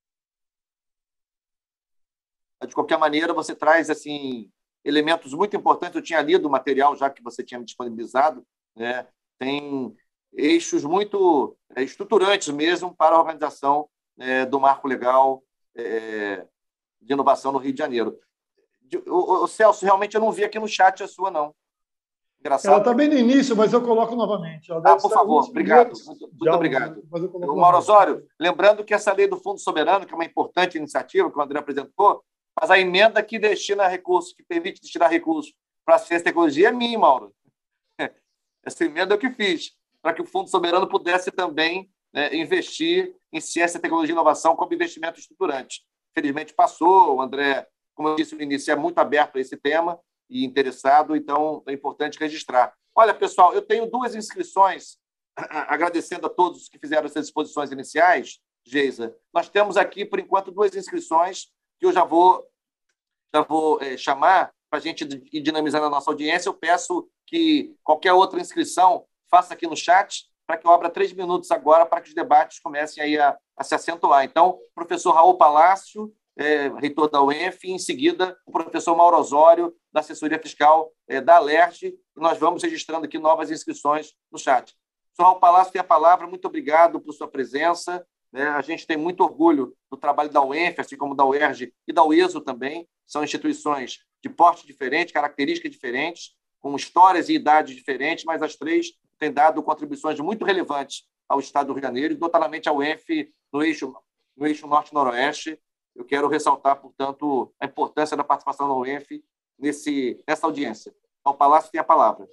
De qualquer maneira, você traz assim elementos muito importantes. Eu tinha lido o material já que você tinha me disponibilizado, né? Tem eixos muito estruturantes mesmo para a organização do marco legal de inovação no Rio de Janeiro. O Celso, realmente eu não vi aqui no chat a sua, não. Engraçado. Ela está bem no início, mas eu coloco novamente. Por favor, obrigado. Muito obrigado. O Mauro Osório, lembrando que essa lei do Fundo Soberano, que é uma importante iniciativa que o André apresentou, mas a emenda que destina recursos, que permite destinar recursos para a ciência e tecnologia é minha, Mauro. Essa emenda é o que fiz, para que o Fundo Soberano pudesse também investir em ciência, tecnologia e inovação como investimento estruturante. Felizmente passou, o André, como eu disse no início, é muito aberto a esse tema e interessado, então é importante registrar. Olha, pessoal, eu tenho 2 inscrições, agradecendo a todos que fizeram essas exposições iniciais, Geisa. Nós temos aqui, por enquanto, 2 inscrições que eu já vou chamar para a gente ir dinamizando a nossa audiência. Eu peço que qualquer outra inscrição faça aqui no chat, para que eu abra 3 minutos agora para que os debates comecem aí a se acentuar. Então, professor Raul Palácio, reitor da UENF, e em seguida o professor Mauro Osório, da assessoria fiscal da Alerj, e nós vamos registrando aqui novas inscrições no chat. O professor Raul Palácio tem a palavra, muito obrigado por sua presença. A gente tem muito orgulho do trabalho da UENF, assim como da UERJ e da UESO também. São instituições de porte diferente, características diferentes, com histórias e idades diferentes, mas as 3 têm dado contribuições muito relevantes ao Estado do Rio de Janeiro e notadamente ao UENF no eixo norte-noroeste. Eu quero ressaltar, portanto, a importância da participação da UENF nessa audiência. O Palácio tem a palavra.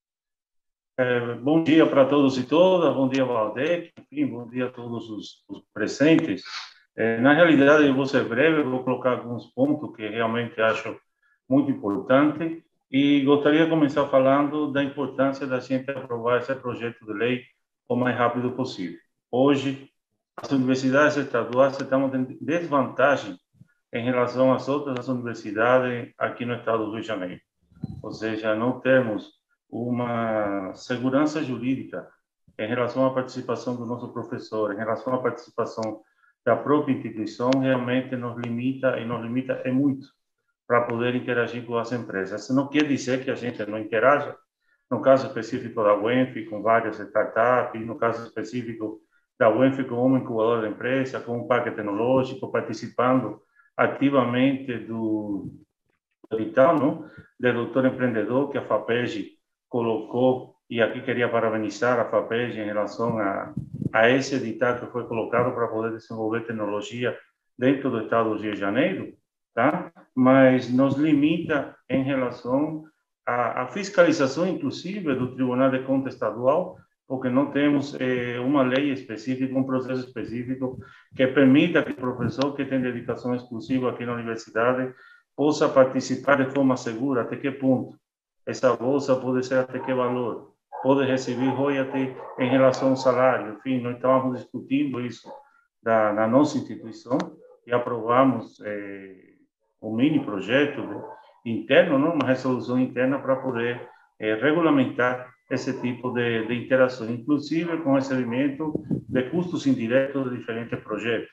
Bom dia para todos e todas, bom dia, Waldeck, enfim, bom dia a todos os presentes. Na realidade, eu vou ser breve, vou colocar alguns pontos que realmente acho muito importantes e gostaria de começar falando da importância da gente aprovar esse projeto de lei o mais rápido possível. Hoje, as universidades estaduais estão em desvantagem em relação às outras universidades aqui no estado do Rio de Janeiro. Ou seja, não temos uma segurança jurídica em relação à participação do nosso professor, em relação à participação da própria instituição, realmente nos limita muito para poder interagir com as empresas. Isso não quer dizer que a gente não interaja, no caso específico da UENF, com várias startups, no caso específico da UENF, com uma incubadora de empresa, com um parque tecnológico, participando ativamente do edital, não? Do doutor empreendedor que a FAPERJ colocou, e aqui queria parabenizar a FAPERJ em relação a esse edital que foi colocado para poder desenvolver tecnologia dentro do estado do Rio de Janeiro, tá? Mas nos limita em relação à fiscalização, inclusive, do Tribunal de Contas Estadual, porque não temos uma lei específica, um processo específico que permita que o professor que tem dedicação exclusiva aqui na universidade possa participar de forma segura. Até que ponto? Essa bolsa pode ser até que valor? Pode receber royalty em relação ao salário? Enfim, nós estávamos discutindo isso na nossa instituição e aprovamos um mini projeto interno, não? Uma resolução interna para poder regulamentar esse tipo de interação, inclusive com o recebimento de custos indiretos de diferentes projetos.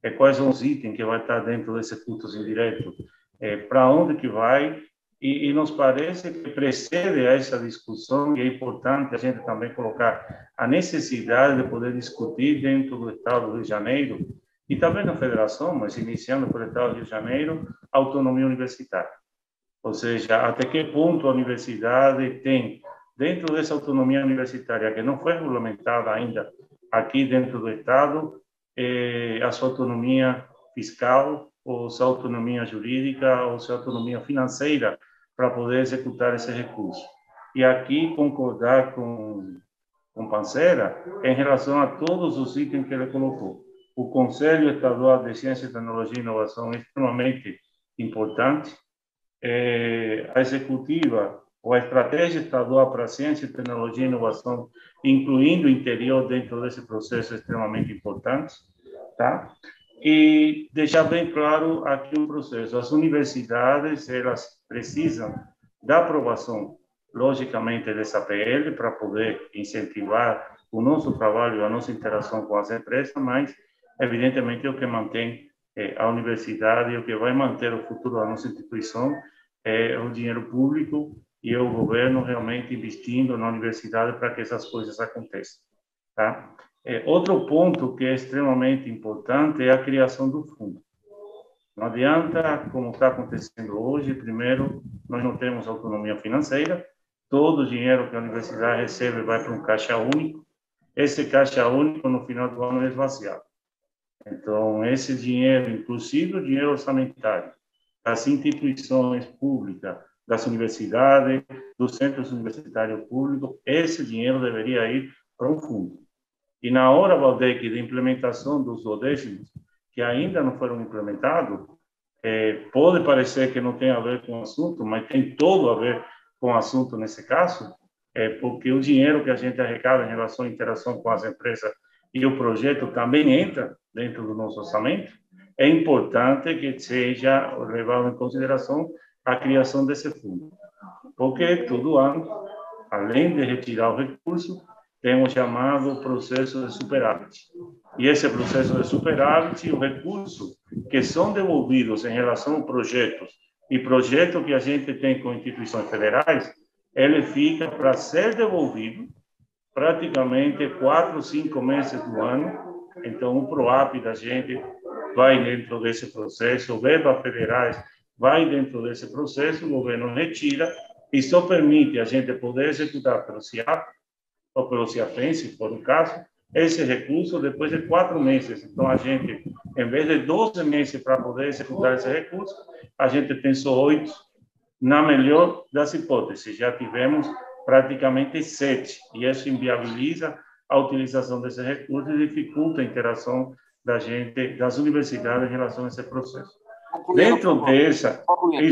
quais são os itens que vai estar dentro desse custos indiretos, para onde que vai, e nos parece que precede a essa discussão, e é importante a gente também colocar a necessidade de poder discutir dentro do Estado do Rio de Janeiro, e também na federação, mas iniciando pelo Estado do Rio de Janeiro, a autonomia universitária. Ou seja, até que ponto a universidade tem, dentro dessa autonomia universitária, que não foi regulamentada ainda aqui dentro do Estado, a sua autonomia fiscal, ou sua autonomia jurídica, ou sua autonomia financeira, para poder executar esse recurso. E aqui concordar com Pancera em relação a todos os itens que ele colocou. O Conselho Estadual de Ciência, Tecnologia e Inovação é extremamente importante. A executiva, ou a estratégia estadual para ciência, tecnologia e inovação, incluindo o interior dentro desse processo, é extremamente importante, tá? E deixar bem claro aqui o processo. As universidades, elas precisam da aprovação, logicamente, dessa PL para poder incentivar o nosso trabalho, a nossa interação com as empresas, mas, evidentemente, o que mantém a universidade, o que vai manter o futuro da nossa instituição é o dinheiro público e o governo realmente investindo na universidade para que essas coisas aconteçam, tá? Outro ponto que é extremamente importante é a criação do fundo. Não adianta, como está acontecendo hoje, primeiro, nós não temos autonomia financeira, todo o dinheiro que a universidade recebe vai para um caixa único, esse caixa único, no final do ano, é esvaziado. Então, esse dinheiro, inclusive o dinheiro orçamentário, das instituições públicas, das universidades, dos centros universitários públicos, esse dinheiro deveria ir para um fundo. E na hora, Valdec, de implementação dos duodécimos, que ainda não foram implementados, pode parecer que não tem a ver com o assunto, mas tem todo a ver com o assunto nesse caso, porque o dinheiro que a gente arrecada em relação à interação com as empresas e o projeto também entra dentro do nosso orçamento. É importante que seja levado em consideração a criação desse fundo, porque todo ano, além de retirar o recurso, tem o chamado processo de superávit. E esse processo de superávit, o recurso que são devolvidos em relação a projetos e projetos que a gente tem com instituições federais, ele fica para ser devolvido praticamente 4 ou 5 meses do ano. Então, o PROAP da gente vai dentro desse processo, verbas federais vai dentro desse processo, o governo retira e só permite a gente poder executar pelo CIAP ou pelo CIAPEN, se for o caso, esse recurso depois de 4 meses. Então, a gente, em vez de 12 meses para poder executar esse recurso, a gente tem só 8, na melhor das hipóteses. Já tivemos praticamente 7, e isso inviabiliza a utilização desse recurso e dificulta a interação da gente, das universidades em relação a esse processo. Dentro dessa,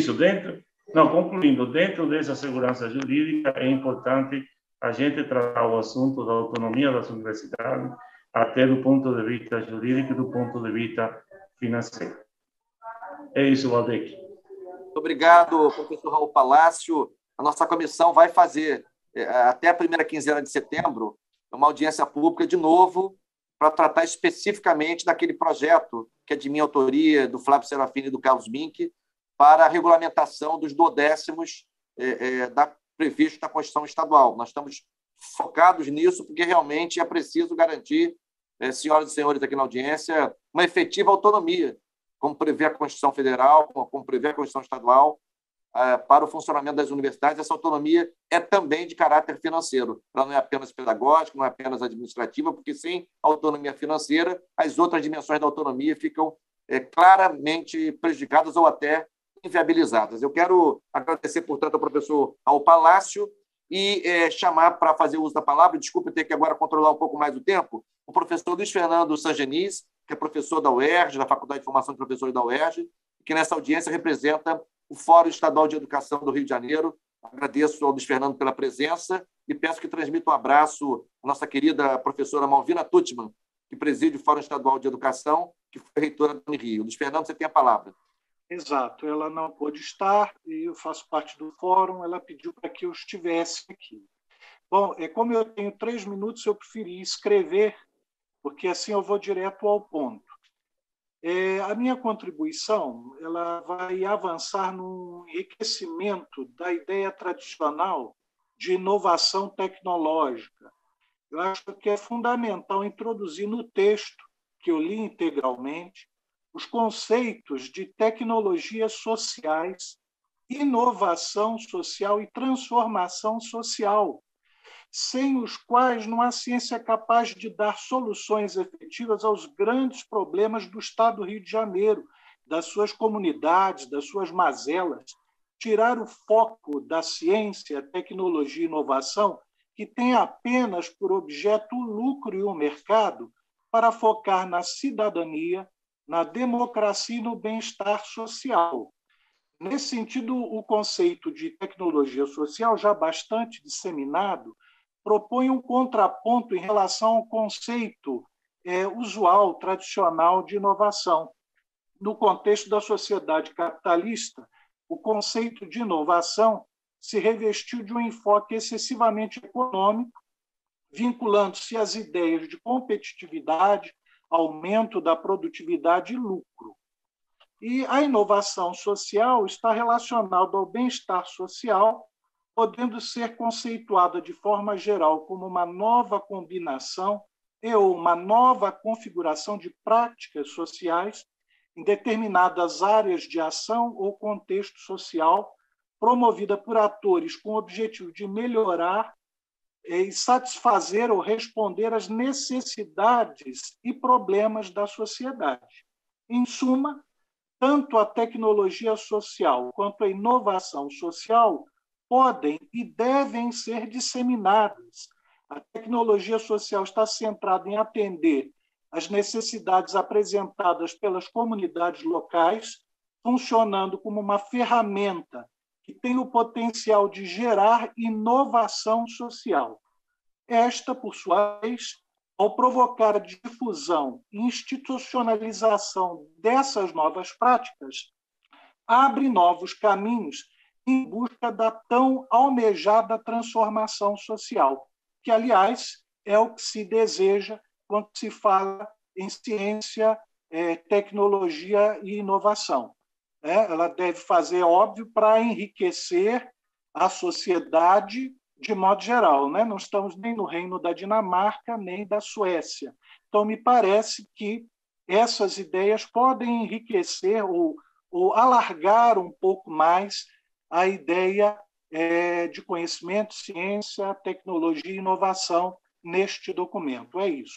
concluindo, dentro dessa segurança jurídica, é importante a gente tratar o assunto da autonomia das universidades, até do ponto de vista jurídico e do ponto de vista financeiro. É isso, Valdec. Muito obrigado, professor Raul Palácio. A nossa comissão vai fazer, até a primeira quinzena de setembro, uma audiência pública de novo para tratar especificamente daquele projeto que é de minha autoria, do Flávio Serafini e do Carlos Mink, para a regulamentação dos duodécimos previsto na Constituição Estadual. Nós estamos focados nisso porque realmente é preciso garantir, senhoras e senhores aqui na audiência, uma efetiva autonomia, como prevê a Constituição Federal, como prevê a Constituição Estadual, para o funcionamento das universidades. Essa autonomia é também de caráter financeiro. Ela não é apenas pedagógica, não é apenas administrativa, porque sem autonomia financeira, as outras dimensões da autonomia ficam claramente prejudicadas ou até inviabilizadas. Eu quero agradecer, portanto, ao professor Raul Palácio e chamar para fazer uso da palavra, desculpe ter que agora controlar um pouco mais o tempo, o professor Luiz Fernando Sangenis, que é professor da UERJ, da Faculdade de Formação de Professores da UERJ, que nessa audiência representa o Fórum Estadual de Educação do Rio de Janeiro. Agradeço ao Luiz Fernando pela presença e peço que transmita um abraço à nossa querida professora Malvina Tuttman, que preside o Fórum Estadual de Educação, que foi reitora do Rio. Luiz Fernando, você tem a palavra. Exato, ela não pôde estar e eu faço parte do fórum, ela pediu para que eu estivesse aqui. Bom, como eu tenho 3 minutos, eu preferi escrever, porque assim eu vou direto ao ponto. A minha contribuição ela vai avançar no enriquecimento da ideia tradicional de inovação tecnológica. Eu acho que é fundamental introduzir no texto, que eu li integralmente, os conceitos de tecnologias sociais, inovação social e transformação social, sem os quais não há ciência capaz de dar soluções efetivas aos grandes problemas do Estado do Rio de Janeiro, das suas comunidades, das suas mazelas. Tirar o foco da ciência, tecnologia e inovação, que tem apenas por objeto o lucro e o mercado, para focar na cidadania, na democracia e no bem-estar social. Nesse sentido, o conceito de tecnologia social, já bastante disseminado, propõe um contraponto em relação ao conceito usual, tradicional de inovação. No contexto da sociedade capitalista, o conceito de inovação se revestiu de um enfoque excessivamente econômico, vinculando-se às ideias de competitividade, aumento da produtividade e lucro. E a inovação social está relacionada ao bem-estar social, podendo ser conceituada de forma geral como uma nova combinação ou uma nova configuração de práticas sociais em determinadas áreas de ação ou contexto social, promovida por atores com o objetivo de melhorar e satisfazer ou responder às necessidades e problemas da sociedade. Em suma, tanto a tecnologia social quanto a inovação social podem e devem ser disseminadas. A tecnologia social está centrada em atender às necessidades apresentadas pelas comunidades locais, funcionando como uma ferramenta que tem o potencial de gerar inovação social. Esta, por sua vez, ao provocar a difusão e institucionalização dessas novas práticas, abre novos caminhos em busca da tão almejada transformação social, que, aliás, é o que se deseja quando se fala em ciência, tecnologia e inovação. Ela deve fazer, óbvio, para enriquecer a sociedade de modo geral. Não estamos nem no reino da Dinamarca, nem da Suécia. Então, me parece que essas ideias podem enriquecer ou alargar um pouco mais a ideia de conhecimento, ciência, tecnologia e inovação neste documento. É isso.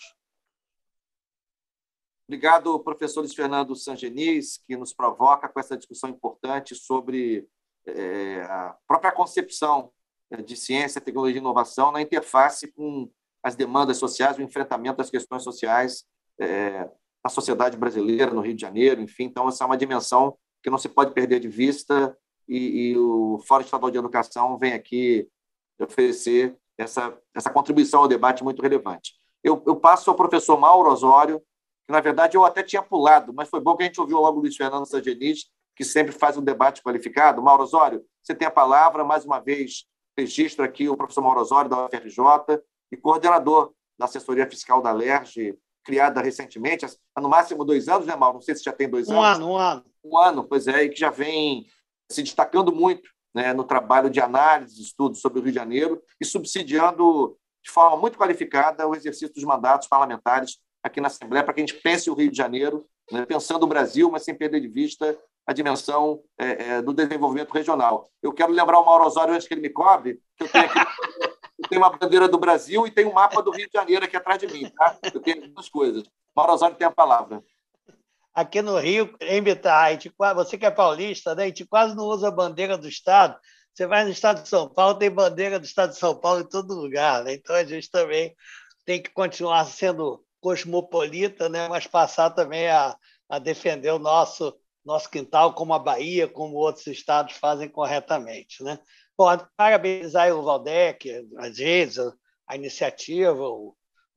Obrigado, professor Luiz Fernando Sangenis, que nos provoca com essa discussão importante sobre a própria concepção de ciência, tecnologia e inovação na interface com as demandas sociais, o enfrentamento das questões sociais na sociedade brasileira, no Rio de Janeiro, enfim. Então, essa é uma dimensão que não se pode perder de vista e o Fórum Estadual de Educação vem aqui oferecer essa contribuição ao debate muito relevante. Eu passo ao professor Mauro Osório, que, na verdade, eu até tinha pulado, mas foi bom que a gente ouviu logo o Luiz Fernando Sangenis, que sempre faz um debate qualificado. Mauro Osório, você tem a palavra, mais uma vez, registro aqui o professor Mauro Osório, da UFRJ, e coordenador da assessoria fiscal da LERJ, criada recentemente, há no máximo 2 anos, né, Mauro? Não sei se já tem 2 anos. Um ano. Um ano, pois é, e que já vem se destacando muito, né, no trabalho de análise, de estudos sobre o Rio de Janeiro e subsidiando de forma muito qualificada o exercício dos mandatos parlamentares aqui na Assembleia, para que a gente pense o Rio de Janeiro, né, pensando o Brasil, mas sem perder de vista a dimensão do desenvolvimento regional. Eu quero lembrar o Mauro Osório, antes que ele me cobre, que eu tenho uma bandeira do Brasil e tenho um mapa do Rio de Janeiro aqui atrás de mim. Tá? Eu tenho 2 coisas. Mauro Osório tem a palavra. Aqui no Rio, em Bittar, você que é paulista, né? A gente quase não usa a bandeira do Estado. Você vai no Estado de São Paulo, tem bandeira do Estado de São Paulo em todo lugar. Né? Então, a gente também tem que continuar sendo cosmopolita, né? Mas passar também a defender o nosso quintal, como a Bahia, como outros estados fazem corretamente. Né? Bom, parabenizar o Valdec, às vezes, a iniciativa, o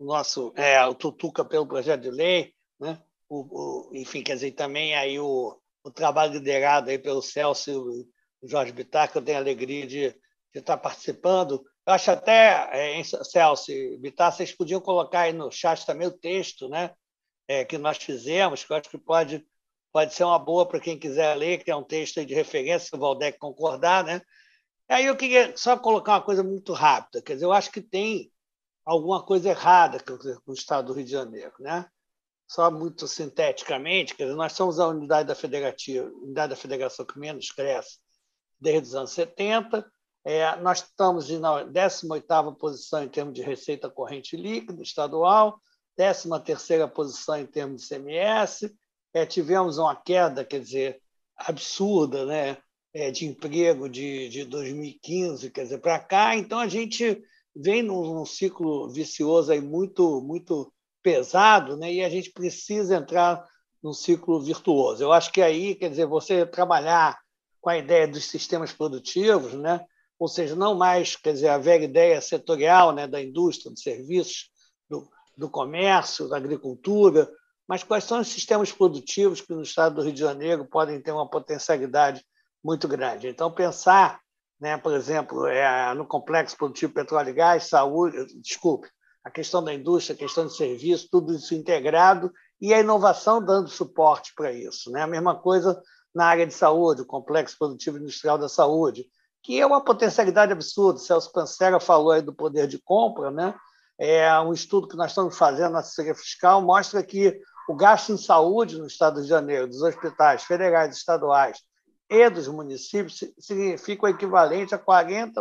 Tutuca pelo projeto de lei, né? Enfim, quer dizer, também aí o trabalho liderado aí pelo Celso e o Jorge Bittar, que eu tenho a alegria de estar participando. Eu acho até, Celso e Bittar, vocês podiam colocar aí no chat também o texto, né, que nós fizemos, que eu acho que pode ser uma boa para quem quiser ler, que é um texto aí de referência, se o Valdec concordar, né? Aí eu queria só colocar uma coisa muito rápida, quer dizer, eu acho que tem alguma coisa errada com o Estado do Rio de Janeiro, né? Só muito sinteticamente, quer dizer, nós somos a unidade da federação que menos cresce desde os anos 70, nós estamos na 18ª posição em termos de receita corrente líquida estadual, 13ª posição em termos de CMS, tivemos uma queda, quer dizer, absurda, né, de emprego de 2015, quer dizer, para cá, então a gente vem num ciclo vicioso aí muito pesado, né, e a gente precisa entrar num ciclo virtuoso. Eu acho que aí, quer dizer, você trabalhar com a ideia dos sistemas produtivos, né, ou seja, não mais, quer dizer, a velha ideia setorial, né, da indústria, dos serviços, do comércio, da agricultura, mas quais são os sistemas produtivos que no estado do Rio de Janeiro podem ter uma potencialidade muito grande. Então, pensar, né, por exemplo, no complexo produtivo petróleo e gás, saúde, a questão da indústria, a questão de serviço, tudo isso integrado e a inovação dando suporte para isso, né? A mesma coisa na área de saúde, o complexo produtivo industrial da saúde, que é uma potencialidade absurda. O Celso Pancera falou aí do poder de compra, né? Um estudo que nós estamos fazendo na assessoria fiscal mostra que o gasto em saúde no estado do Rio de Janeiro, dos hospitais federais, estaduais e dos municípios, significa o equivalente a 40%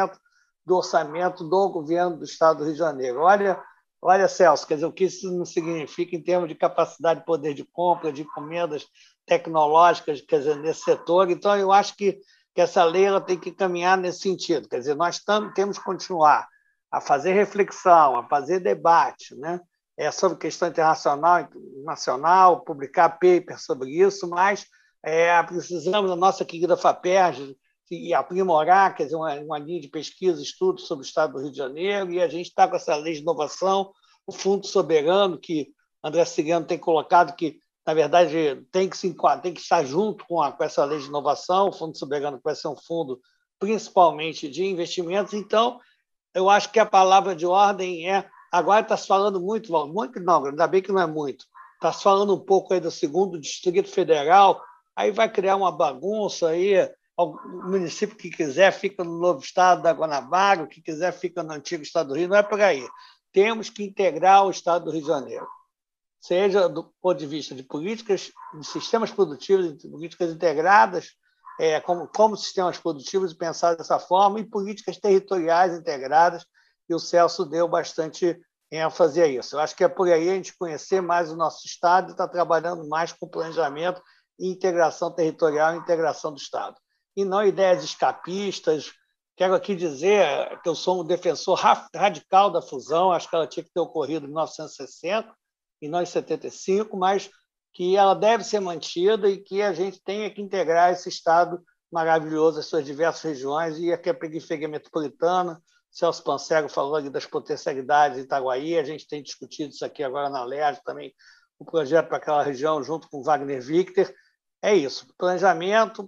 do orçamento do governo do estado do Rio de Janeiro. Olha, Celso, quer dizer, o que isso não significa em termos de capacidade de poder de compra, de encomendas tecnológicas, quer dizer, nesse setor. Então, eu acho que essa lei ela tem que caminhar nesse sentido. Quer dizer, nós temos que continuar a fazer reflexão, a fazer debate, né? Sobre questão internacional, nacional, publicar papers sobre isso, mas precisamos da nossa querida FAPERJ e aprimorar, quer dizer, uma linha de pesquisa, estudo sobre o estado do Rio de Janeiro, e a gente está com essa lei de inovação, o Fundo Soberano, que André Cigano tem colocado que, na verdade, tem que estar junto com essa lei de inovação, o Fundo Soberano vai ser um fundo principalmente de investimentos. Então, eu acho que a palavra de ordem agora está se falando muito não, ainda bem que não é muito, está se falando um pouco aí do 2º Distrito Federal, aí vai criar uma bagunça aí, o município que quiser fica no novo estado da Guanabara, o que quiser fica no antigo estado do Rio, não é por aí. Temos que integrar o estado do Rio de Janeiro, seja do ponto de vista de políticas, de sistemas produtivos, de políticas integradas, como sistemas produtivos, e pensar dessa forma, e políticas territoriais integradas, e o Celso deu bastante ênfase a isso. Eu acho que é por aí a gente conhecer mais o nosso estado e estar trabalhando mais com planejamento e integração territorial e integração do estado. E não ideias escapistas. Quero aqui dizer que eu sou um defensor radical da fusão, acho que ela tinha que ter ocorrido em 1960 e não em 75, mas que ela deve ser mantida e que a gente tenha que integrar esse estado maravilhoso, as suas diversas regiões, e aqui a periferia metropolitana. Celso Pancero falou ali das potencialidades de Itaguaí, a gente tem discutido isso aqui agora na LERJ também, o projeto para aquela região, junto com Wagner Victor. É isso, planejamento,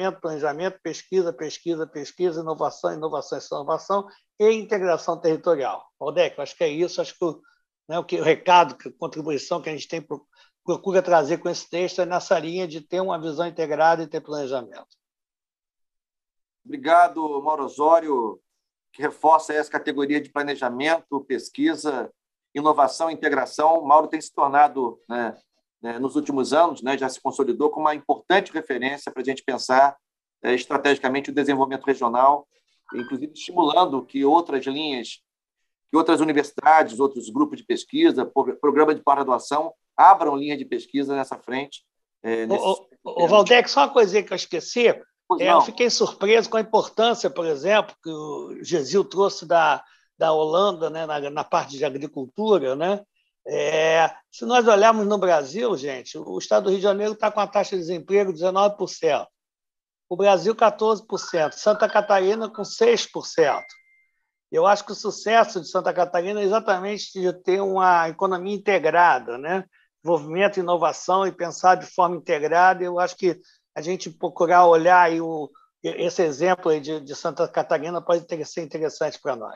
pesquisa, inovação e integração territorial. Valdec, acho que é isso, acho que o recado, a contribuição que a gente procura trazer com esse texto é nessa linha de ter uma visão integrada e ter planejamento. Obrigado, Mauro Osório, que reforça essa categoria de planejamento, pesquisa, inovação e integração. Mauro tem se tornado, nos últimos anos, já se consolidou como uma importante referência para a gente pensar estrategicamente o desenvolvimento regional, inclusive estimulando que outras linhas, que outras universidades, outros grupos de pesquisa, programa de pós-graduação, abram linha de pesquisa nessa frente. Valdec, só uma coisinha que eu esqueci. Eu fiquei surpreso com a importância, por exemplo, que o Gesil trouxe da Holanda, né, na parte de agricultura, né? Se nós olharmos no Brasil, gente, o estado do Rio de Janeiro está com a taxa de desemprego de 19%, o Brasil 14%, Santa Catarina com 6%. Eu acho que o sucesso de Santa Catarina é exatamente de ter uma economia integrada, né? Desenvolvimento, inovação e pensar de forma integrada. Eu acho que a gente procurar olhar aí esse exemplo aí de Santa Catarina pode ser interessante para nós.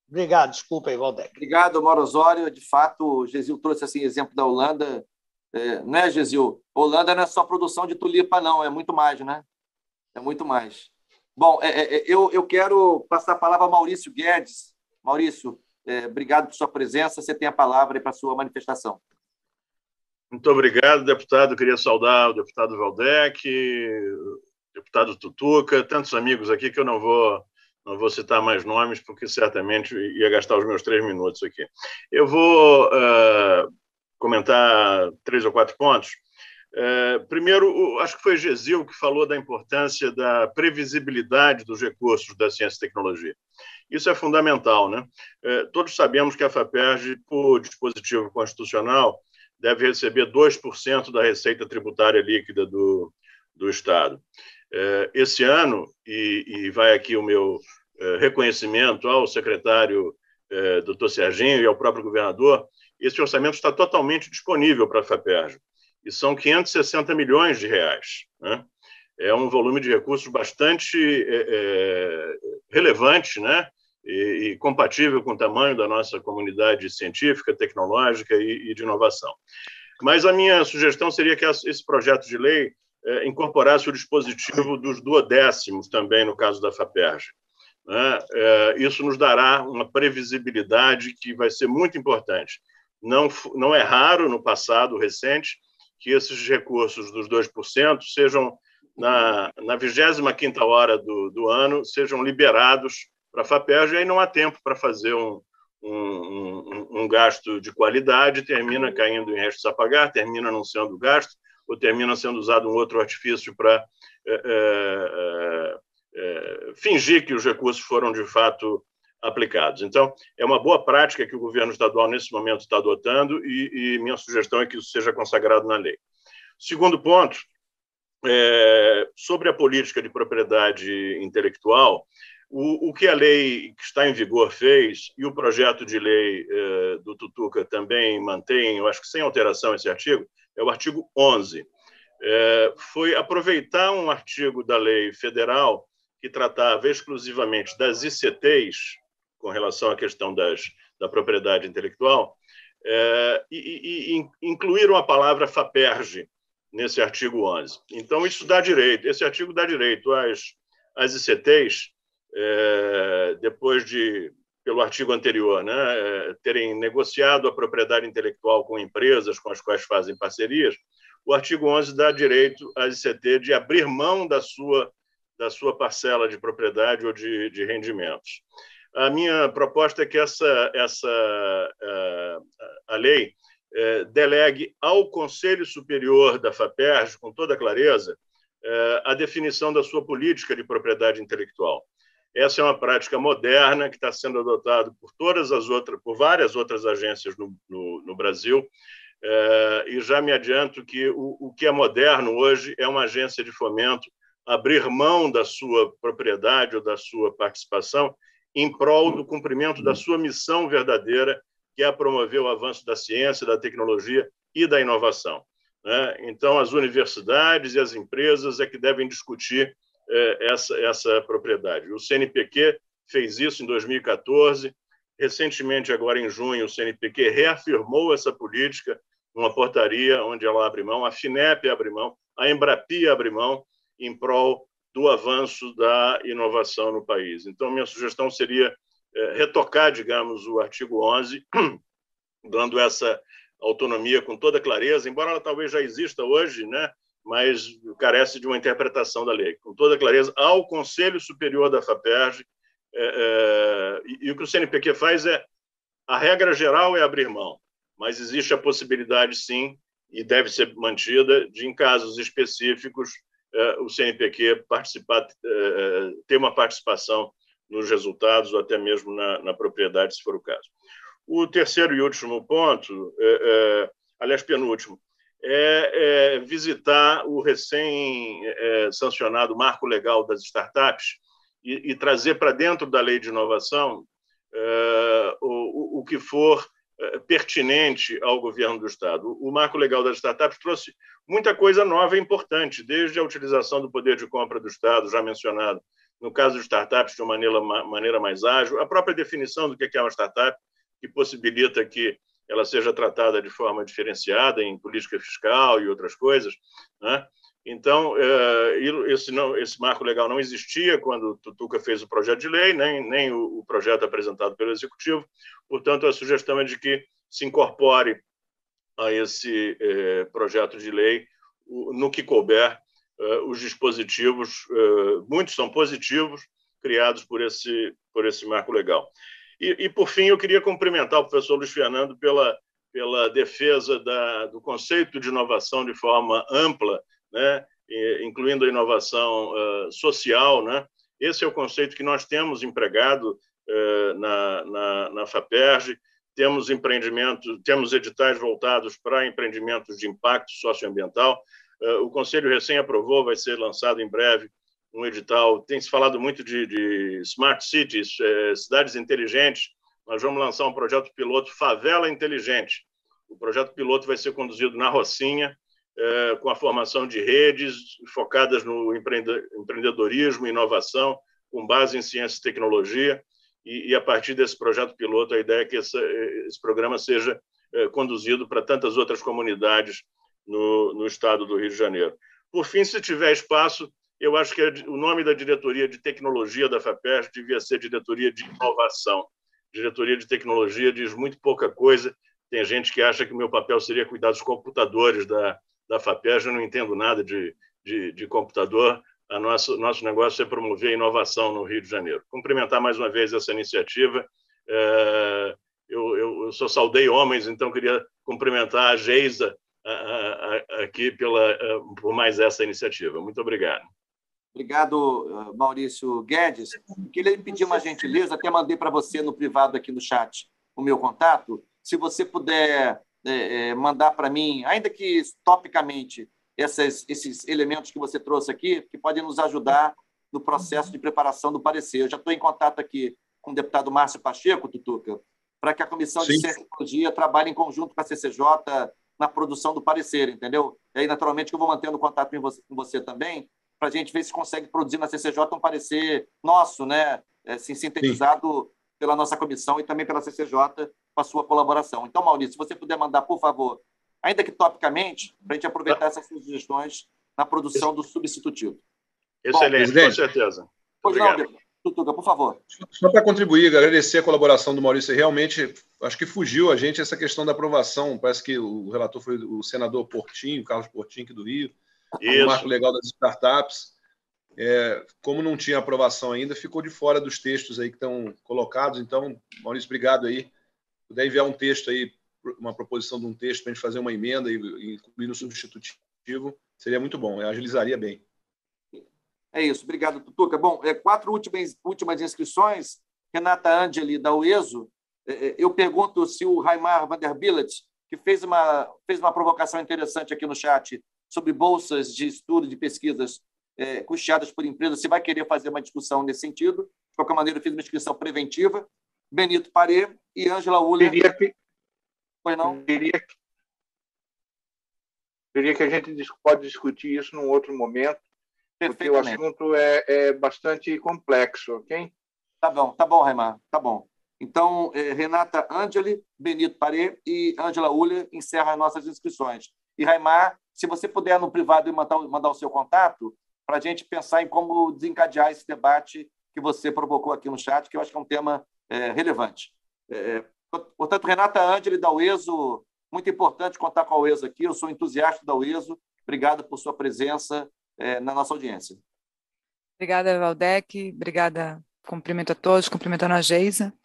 Obrigado, desculpa aí, Valdec. Obrigado, Mauro Osório. De fato, o Gesil trouxe assim, exemplo da Holanda. Né, Gesil? Holanda não é só produção de tulipa, não, é muito mais, né? É muito mais. Bom, eu quero passar a palavra ao Maurício Guedes. Maurício, obrigado por sua presença. Você tem a palavra para a sua manifestação. Muito obrigado, deputado. Eu queria saudar o deputado Valdec, o deputado Tutuca, tantos amigos aqui que eu não vou citar mais nomes, porque certamente ia gastar os meus 3 minutos aqui. Eu vou comentar 3 ou 4 pontos. Primeiro, acho que foi Gesil que falou da importância da previsibilidade dos recursos da ciência e tecnologia. Isso é fundamental, né? Todos sabemos que a FAPERJ, por dispositivo constitucional, deve receber 2% da receita tributária líquida do Estado. Esse ano, e vai aqui o meu reconhecimento ao secretário Dr. Serginho e ao próprio governador, esse orçamento está totalmente disponível para a FAPERJ, e são 560 milhões de reais, né? É um volume de recursos bastante relevante, né? E compatível com o tamanho da nossa comunidade científica, tecnológica e de inovação. Mas a minha sugestão seria que esse projeto de lei incorporasse o dispositivo dos duodécimos também, no caso da FAPERJ, né? Isso nos dará uma previsibilidade que vai ser muito importante. Não é raro, no passado recente, que esses recursos dos 2% sejam, na 25ª hora do ano, sejam liberados para a FAPERJ, e aí não há tempo para fazer um gasto de qualidade, termina caindo em restos a pagar, termina não sendo gasto, ou termina sendo usado um outro artifício para fingir que os recursos foram, de fato, aplicados. Então, é uma boa prática que o governo estadual, nesse momento, está adotando, e minha sugestão é que isso seja consagrado na lei. Segundo ponto, sobre a política de propriedade intelectual, o que a lei que está em vigor fez, e o projeto de lei do Tutuca também mantém, eu acho que sem alteração esse artigo, é o artigo 11. Foi aproveitar um artigo da lei federal que tratava exclusivamente das ICTs, com relação à questão da propriedade intelectual, e incluíram a palavra FAPERJ nesse artigo 11. Então, isso dá direito, esse artigo dá direito às ICTs, depois pelo artigo anterior, né, terem negociado a propriedade intelectual com empresas com as quais fazem parcerias, o artigo 11 dá direito às ICT de abrir mão da sua parcela de propriedade ou de rendimentos. A minha proposta é que a lei delegue ao Conselho Superior da FAPERJ, com toda clareza, a definição da sua política de propriedade intelectual. Essa é uma prática moderna que está sendo adotada por várias outras agências no Brasil, e já me adianto que o que é moderno hoje é uma agência de fomento abrir mão da sua propriedade ou da sua participação em prol do cumprimento da sua missão verdadeira, que é promover o avanço da ciência, da tecnologia e da inovação, né? Então, as universidades e as empresas é que devem discutir essa propriedade. O CNPq fez isso em 2014. Recentemente, agora em junho, o CNPq reafirmou essa política numa portaria onde ela abre mão, a FINEP abre mão, a Embrapi abre mão em prol do avanço da inovação no país. Então, minha sugestão seria retocar, digamos, o artigo 11, dando essa autonomia com toda clareza, embora ela talvez já exista hoje, né, mas carece de uma interpretação da lei, com toda clareza, ao Conselho Superior da FAPERJ, e o que o CNPq faz a regra geral é abrir mão, mas existe a possibilidade, sim, e deve ser mantida, de, em casos específicos, o CNPq ter uma participação nos resultados ou até mesmo na propriedade, se for o caso. O terceiro e último ponto, aliás, penúltimo, é visitar o recém-sancionado Marco Legal das Startups e trazer para dentro da Lei de Inovação o que for pertinente ao governo do Estado. O Marco Legal das Startups trouxe muita coisa nova e importante, desde a utilização do poder de compra do Estado, já mencionado no caso de startups, de uma maneira mais ágil, a própria definição do que é uma startup, que possibilita que ela seja tratada de forma diferenciada em política fiscal e outras coisas, né? Então, esse marco legal não existia quando o Tutuca fez o projeto de lei, nem o projeto apresentado pelo Executivo. Portanto, a sugestão é de que se incorpore a esse projeto de lei, no que couber, os dispositivos, muitos são positivos, criados por esse marco legal. E, por fim, eu queria cumprimentar o professor Luiz Fernando pela defesa do conceito de inovação de forma ampla, né, incluindo a inovação social, né? Esse é o conceito que nós temos empregado na FAPERJ. Temos editais voltados para empreendimentos de impacto socioambiental. O Conselho recém aprovou, vai ser lançado em breve um edital. Tem se falado muito de smart cities, cidades inteligentes. Nós vamos lançar um projeto piloto Favela Inteligente. O projeto piloto vai ser conduzido na Rocinha, com a formação de redes focadas no empreendedorismo e inovação, com base em ciência e tecnologia. E a partir desse projeto piloto, a ideia é que esse programa seja conduzido para tantas outras comunidades no estado do Rio de Janeiro. Por fim, se tiver espaço, eu acho que o nome da diretoria de tecnologia da FAPERJ devia ser diretoria de inovação. Diretoria de tecnologia diz muito pouca coisa. Tem gente que acha que o meu papel seria cuidar dos computadores da FAPERJ. Eu não entendo nada de computador. Nosso negócio é promover a inovação no Rio de Janeiro. Cumprimentar mais uma vez essa iniciativa. Eu só saudei homens, então queria cumprimentar a Geisa aqui por mais essa iniciativa. Muito obrigado. Obrigado, Maurício Guedes. Queria pedir uma gentileza, até mandei para você no privado aqui no chat o meu contato. Se você puder mandar para mim, ainda que topicamente, esses elementos que você trouxe aqui, que podem nos ajudar no processo de preparação do parecer. Eu já estou em contato aqui com o deputado Márcio Pacheco, Tutuca, para que a Comissão de Ciência e Tecnologia trabalhe em conjunto com a CCJ na produção do parecer, entendeu? E aí, naturalmente, que eu vou mantendo contato com você também, para a gente ver se consegue produzir na CCJ um parecer nosso, né? Assim, sintetizado pela nossa comissão e também pela CCJ, com a sua colaboração. Então, Maurício, se você puder mandar, por favor, ainda que topicamente, para a gente aproveitar essas sugestões na produção do substitutivo. Excelente, com certeza. Pois não, Tutuca, por favor. Só para contribuir, agradecer a colaboração do Maurício. Realmente, acho que fugiu a gente essa questão da aprovação. Parece que o relator foi o senador Portinho, Carlos Portinho, aqui do Rio. O marco legal das startups. Como não tinha aprovação ainda, ficou de fora dos textos aí que estão colocados. Então, Maurício, obrigado aí. Se puder enviar um texto aí, uma proposição de um texto para a gente fazer uma emenda e incluir no substitutivo, seria muito bom, agilizaria bem. É isso, obrigado, Tutuca. Bom, 4 últimas inscrições. Renata Angeli, da UESO. Eu pergunto se o Raimar Vanderbilt, que fez uma provocação interessante aqui no chat sobre bolsas de estudo, de pesquisas custeadas por empresas, se vai querer fazer uma discussão nesse sentido. De qualquer maneira, eu fiz uma inscrição preventiva. Benito Paré e Ângela Uller. Pois não? Diria que a gente pode discutir isso num outro momento, porque o assunto é bastante complexo, ok? Tá bom, Raimar, tá bom. Então, Renata Angeli, Benito Paré e Ângela Uller encerram as nossas inscrições. E, Raimar, se você puder no privado mandar o seu contato, para a gente pensar em como desencadear esse debate que você provocou aqui no chat, que eu acho que é um tema relevante. Portanto, Renata Angeli, da UESO, muito importante contar com a UESO aqui. Eu sou entusiasta da UESO. Obrigado por sua presença na nossa audiência. Obrigada, Valdec. Obrigada. Cumprimento a todos, cumprimentando a Geisa.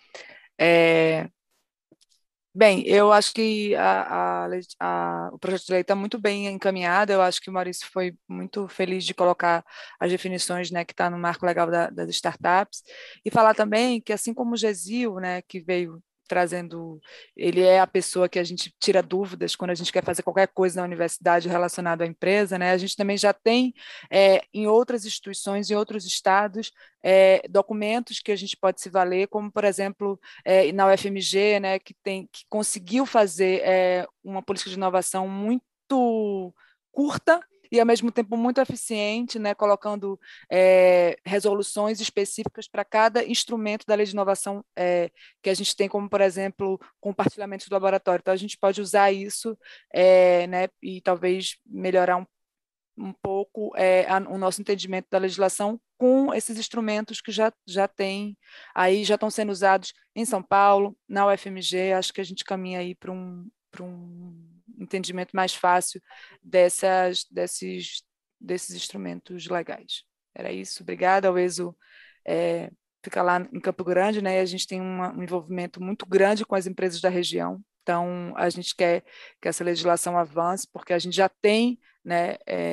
Bem, eu acho que o projeto de lei está muito bem encaminhado. Eu acho que o Maurício foi muito feliz de colocar as definições, né, que está no marco legal das startups. E falar também que, assim como o Gesil, né, que veio trazendo, ele é a pessoa que a gente tira dúvidas quando a gente quer fazer qualquer coisa na universidade relacionada à empresa, né? A gente também já tem em outras instituições, em outros estados, documentos que a gente pode se valer, como, por exemplo, na UFMG, né, que conseguiu fazer uma política de inovação muito curta e, ao mesmo tempo, muito eficiente, né, colocando resoluções específicas para cada instrumento da lei de inovação que a gente tem, como, por exemplo, compartilhamento do laboratório. Então, a gente pode usar isso né, e talvez melhorar um pouco o nosso entendimento da legislação com esses instrumentos que já tem, aí já estão sendo usados em São Paulo, na UFMG. Acho que a gente caminha aí para um entendimento mais fácil desses instrumentos legais. Era isso, obrigada. O ESO fica lá em Campo Grande, né? A gente tem um envolvimento muito grande com as empresas da região, então a gente quer que essa legislação avance, porque a gente já tem, né,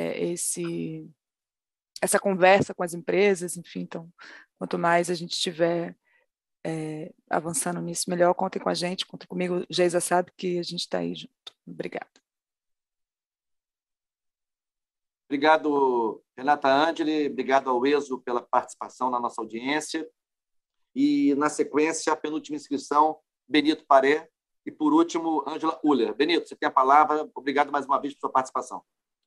essa conversa com as empresas, enfim, então, quanto mais a gente estiver avançando nisso, melhor. Contem com a gente, contem comigo, Geisa sabe que a gente está aí junto. Obrigada. Obrigado, Renata Angeli, obrigado ao ESO pela participação na nossa audiência. E, na sequência, a penúltima inscrição, Benito Paré, e, por último, Ângela Uller. Benito, você tem a palavra. Obrigado mais uma vez por sua participação.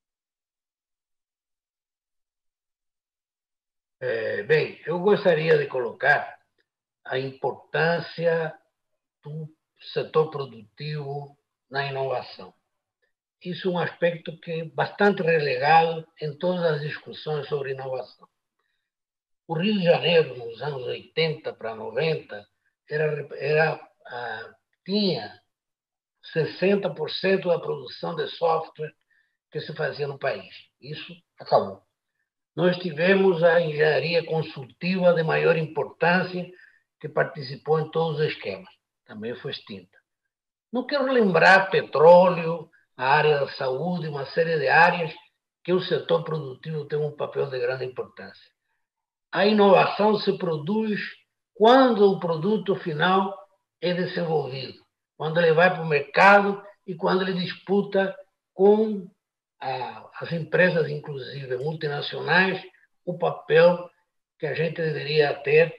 Bem, eu gostaria de colocar a importância do setor produtivo na inovação. Isso é um aspecto que é bastante relegado em todas as discussões sobre inovação. O Rio de Janeiro, nos anos 80 para 90, tinha 60% da produção de software que se fazia no país. Isso acabou. Nós tivemos a engenharia consultiva de maior importância, que participou em todos os esquemas. Também foi extinta. Não quero lembrar petróleo, a área da saúde, uma série de áreas que o setor produtivo tem um papel de grande importância. A inovação se produz quando o produto final é desenvolvido, quando ele vai para o mercado e quando ele disputa com as empresas, inclusive multinacionais, o papel que a gente deveria ter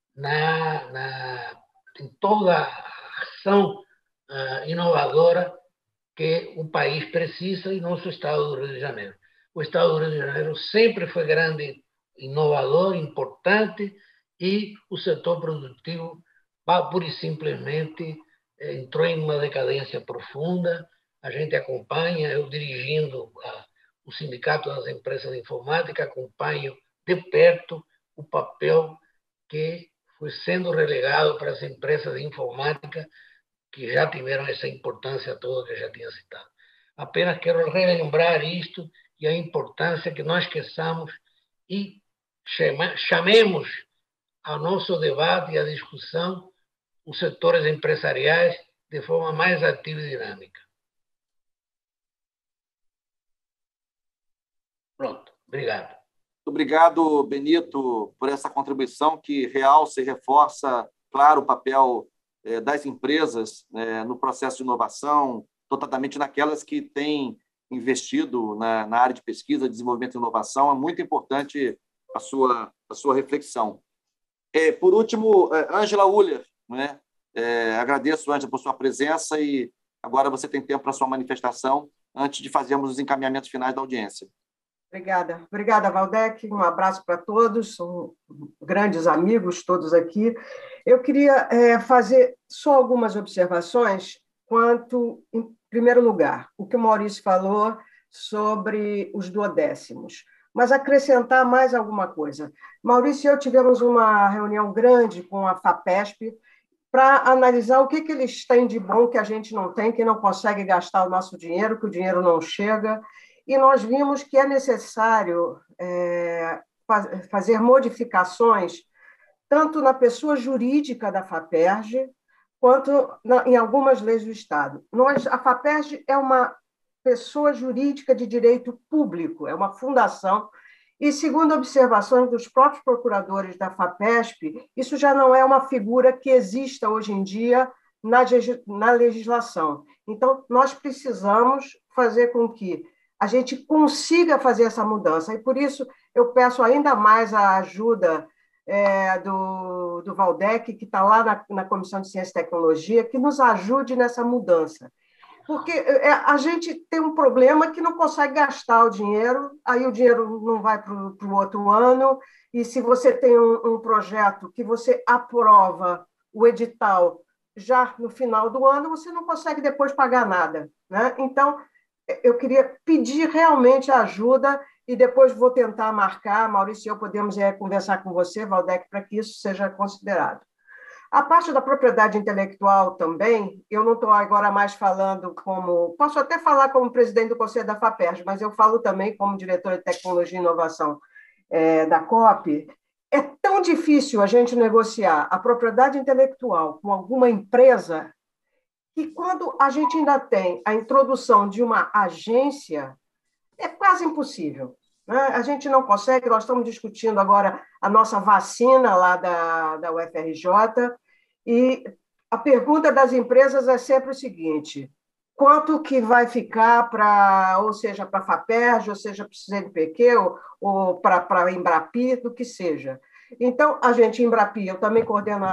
em toda a ação inovadora que o país precisa, e nosso Estado do Rio de Janeiro. O Estado do Rio de Janeiro sempre foi grande inovador, importante, e o setor produtivo, pura e simplesmente, entrou em uma decadência profunda. A gente acompanha, eu dirigindo o Sindicato das Empresas de Informática, acompanho de perto o papel que foi sendo relegado para as empresas de informática, que já tiveram essa importância toda que já tinha citado. Apenas quero relembrar isto e a importância que não esqueçamos e chamemos ao nosso debate e à discussão os setores empresariais de forma mais ativa e dinâmica. Pronto, obrigado. Muito obrigado, Benito, por essa contribuição que realça e reforça, claro, o papel das empresas no processo de inovação, notadamente naquelas que têm investido na área de pesquisa, desenvolvimento e inovação. É muito importante a sua reflexão. Por último, Ângela Uller, né? Agradeço, Ângela, por sua presença, e agora você tem tempo para a sua manifestação antes de fazermos os encaminhamentos finais da audiência. Obrigada, Valdec. Um abraço para todos, são grandes amigos todos aqui. Eu queria fazer só algumas observações quanto, em primeiro lugar, o que o Maurício falou sobre os duodécimos, mas acrescentar mais alguma coisa. Maurício e eu tivemos uma reunião grande com a FAPESP para analisar o que eles têm de bom que a gente não tem, que não consegue gastar o nosso dinheiro, que o dinheiro não chega. E nós vimos que é necessário fazer modificações tanto na pessoa jurídica da FAPERJ quanto em algumas leis do Estado. A FAPERJ é uma pessoa jurídica de direito público, é uma fundação, e, segundo observações dos próprios procuradores da FAPESP, isso já não é uma figura que exista hoje em dia na legislação. Então, nós precisamos fazer com que a gente consiga fazer essa mudança. E, por isso, eu peço ainda mais a ajuda do Valdec, que está lá na Comissão de Ciência e Tecnologia, que nos ajude nessa mudança. Porque a gente tem um problema que não consegue gastar o dinheiro, aí o dinheiro não vai para o outro ano, e se você tem um projeto que você aprova o edital já no final do ano, você não consegue depois pagar nada, né? Então, eu queria pedir realmente ajuda e depois vou tentar marcar, Maurício e eu podemos conversar com você, Valdec, para que isso seja considerado. A parte da propriedade intelectual também, eu não estou agora mais falando como... Posso até falar como presidente do Conselho da FAPERJ, mas eu falo também como diretora de Tecnologia e Inovação da COP. É tão difícil a gente negociar a propriedade intelectual com alguma empresa que, quando a gente ainda tem a introdução de uma agência, é quase impossível, né? A gente não consegue. Nós estamos discutindo agora a nossa vacina lá da UFRJ, e a pergunta das empresas é sempre o seguinte: quanto que vai ficar ou seja, para a FAPERJ, ou seja, para o CNPq, ou para a Embrapi, do que seja. Então, a gente, Embrapi, eu também coordeno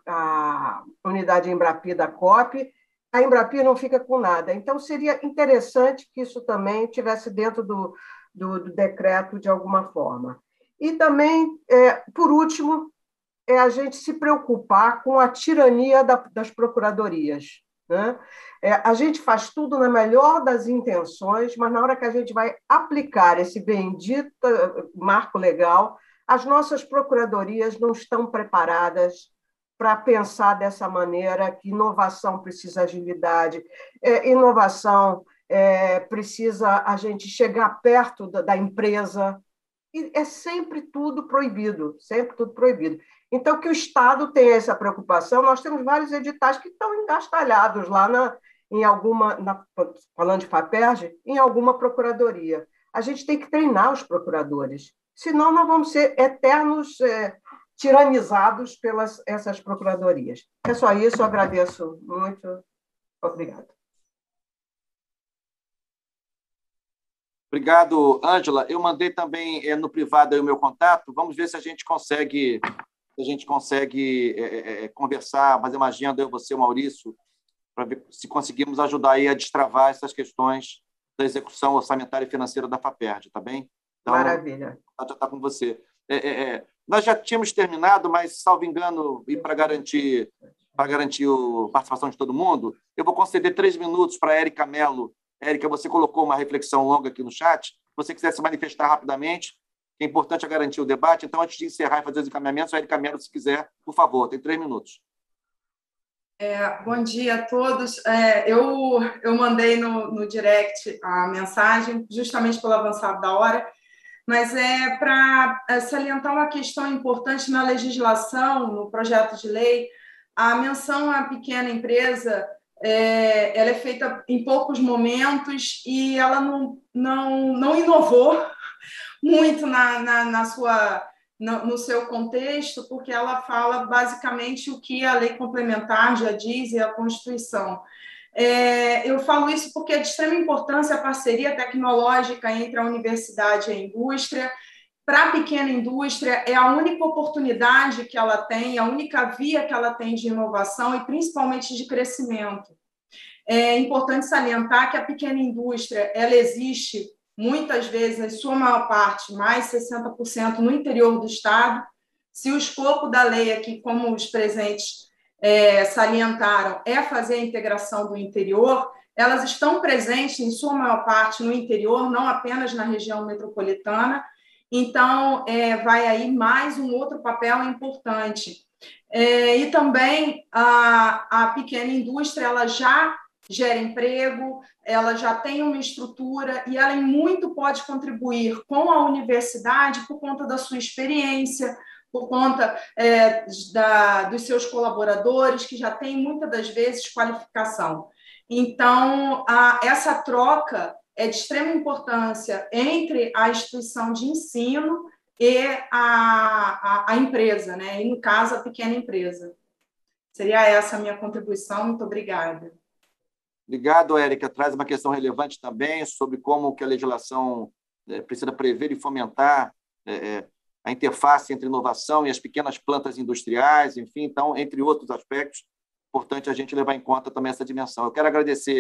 a unidade Embrapi da COP, a Embrapi não fica com nada. Então, seria interessante que isso também estivesse dentro do decreto de alguma forma. E também, por último, a gente se preocupar com a tirania das procuradorias, né? A gente faz tudo na melhor das intenções, mas na hora que a gente vai aplicar esse bendito marco legal, as nossas procuradorias não estão preparadas para pensar dessa maneira, que inovação precisa agilidade, inovação precisa a gente chegar perto da empresa, e é sempre tudo proibido, sempre tudo proibido. Então, que o Estado tenha essa preocupação, nós temos vários editais que estão engastalhados lá falando de FAPERJ, em alguma procuradoria. A gente tem que treinar os procuradores, senão nós vamos ser eternos tiranizados pelas essas procuradorias. É só isso, eu agradeço muito. Obrigada. Obrigado, Ângela. Eu mandei também no privado aí o meu contato. Vamos ver se a gente consegue conversar, fazer uma agenda, eu, você, o Maurício, para ver se conseguimos ajudar aí a destravar essas questões da execução orçamentária e financeira da FAPERJ, tá bem? Então, maravilha. Já está com você. Nós já tínhamos terminado, mas, salvo engano, e para garantir a participação de todo mundo, eu vou conceder 3 minutos para a Érica Mello. Érica, você colocou uma reflexão longa aqui no chat. Se você quiser se manifestar rapidamente, é importante garantir o debate. Então, antes de encerrar e fazer os encaminhamentos, a Érica Mello, se quiser, por favor, tem 3 minutos. Bom dia a todos. Eu mandei no direct a mensagem, justamente pelo avançado da hora, mas para salientar uma questão importante na legislação, no projeto de lei, a menção à pequena empresa ela é feita em poucos momentos e ela não inovou muito no seu contexto, porque ela fala basicamente o que a lei complementar já diz e a Constituição. Eu falo isso porque é de extrema importância a parceria tecnológica entre a universidade e a indústria. Para a pequena indústria, é a única oportunidade que ela tem, a única via que ela tem de inovação e principalmente de crescimento. É importante salientar que a pequena indústria ela existe muitas vezes, em sua maior parte, mais 60% no interior do Estado. Se o escopo da lei aqui, como os presentes salientaram, é fazer a integração do interior, elas estão presentes, em sua maior parte, no interior, não apenas na região metropolitana. Então, vai aí mais um outro papel importante. E também a pequena indústria ela já gera emprego, ela já tem uma estrutura e ela muito pode contribuir com a universidade por conta da sua experiência, por conta dos seus colaboradores, que já têm, muitas das vezes, qualificação. Então, essa troca é de extrema importância entre a instituição de ensino e a empresa, né? E, no caso, a pequena empresa. Seria essa a minha contribuição. Muito obrigada. Obrigado, Érica. Traz uma questão relevante também sobre como que a legislação precisa prever e fomentar a interface entre inovação e as pequenas plantas industriais, enfim, então, entre outros aspectos, importante a gente levar em conta também essa dimensão. Eu quero agradecer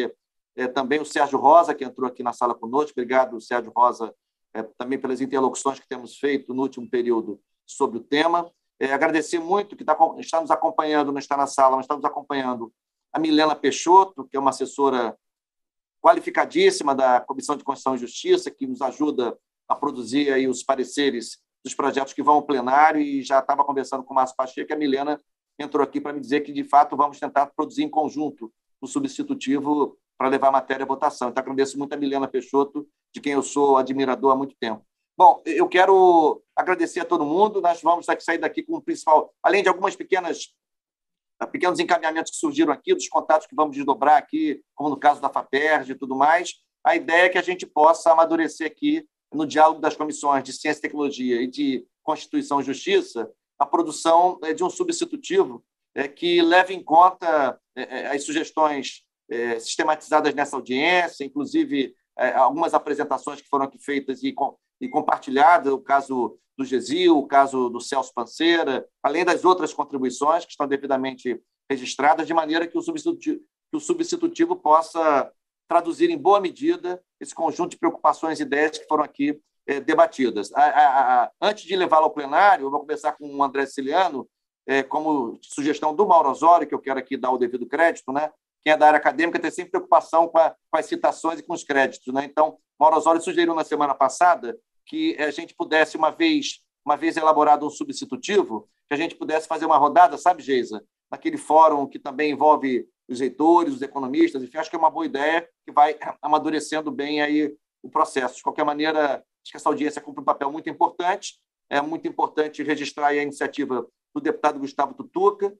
também o Sérgio Rosa, que entrou aqui na sala conosco. Obrigado, Sérgio Rosa, também pelas interlocuções que temos feito no último período sobre o tema. Agradecer muito que está nos acompanhando, não está na sala, mas está nos acompanhando a Milena Peixoto, que é uma assessora qualificadíssima da Comissão de Constituição e Justiça, que nos ajuda a produzir aí os pareceres dos projetos que vão ao plenário, e já estava conversando com o Márcio Pacheco, e a Milena entrou aqui para me dizer que, de fato, vamos tentar produzir em conjunto o substitutivo para levar a matéria à votação. Então, agradeço muito a Milena Peixoto, de quem eu sou admirador há muito tempo. Bom, eu quero agradecer a todo mundo. Nós vamos sair daqui com o principal, além de algumas pequenos encaminhamentos que surgiram aqui, dos contatos que vamos desdobrar aqui, como no caso da FAPERJ e tudo mais. A ideia é que a gente possa amadurecer aqui, no diálogo das comissões de Ciência e Tecnologia e de Constituição e Justiça, a produção de um substitutivo que leve em conta as sugestões sistematizadas nessa audiência, inclusive algumas apresentações que foram aqui feitas e compartilhadas, o caso do Gesil, o caso do Celso Panceira, além das outras contribuições que estão devidamente registradas, de maneira que o substitutivo possa traduzir em boa medida esse conjunto de preocupações e ideias que foram aqui debatidas. Antes de levá-lo ao plenário, eu vou começar com o André Ciliano, como sugestão do Mauro Osório, que eu quero aqui dar o devido crédito, né? Quem é da área acadêmica tem sempre preocupação com as citações e com os créditos, né? Então, Mauro Osório sugeriu na semana passada que a gente pudesse, uma vez elaborado um substitutivo, que a gente pudesse fazer uma rodada, sabe, Geisa? Naquele fórum que também envolve os reitores, os economistas, enfim, acho que é uma boa ideia que vai amadurecendo bem aí o processo. De qualquer maneira, acho que essa audiência cumpre um papel muito importante. É muito importante registrar aí a iniciativa do deputado Gustavo Tutuca,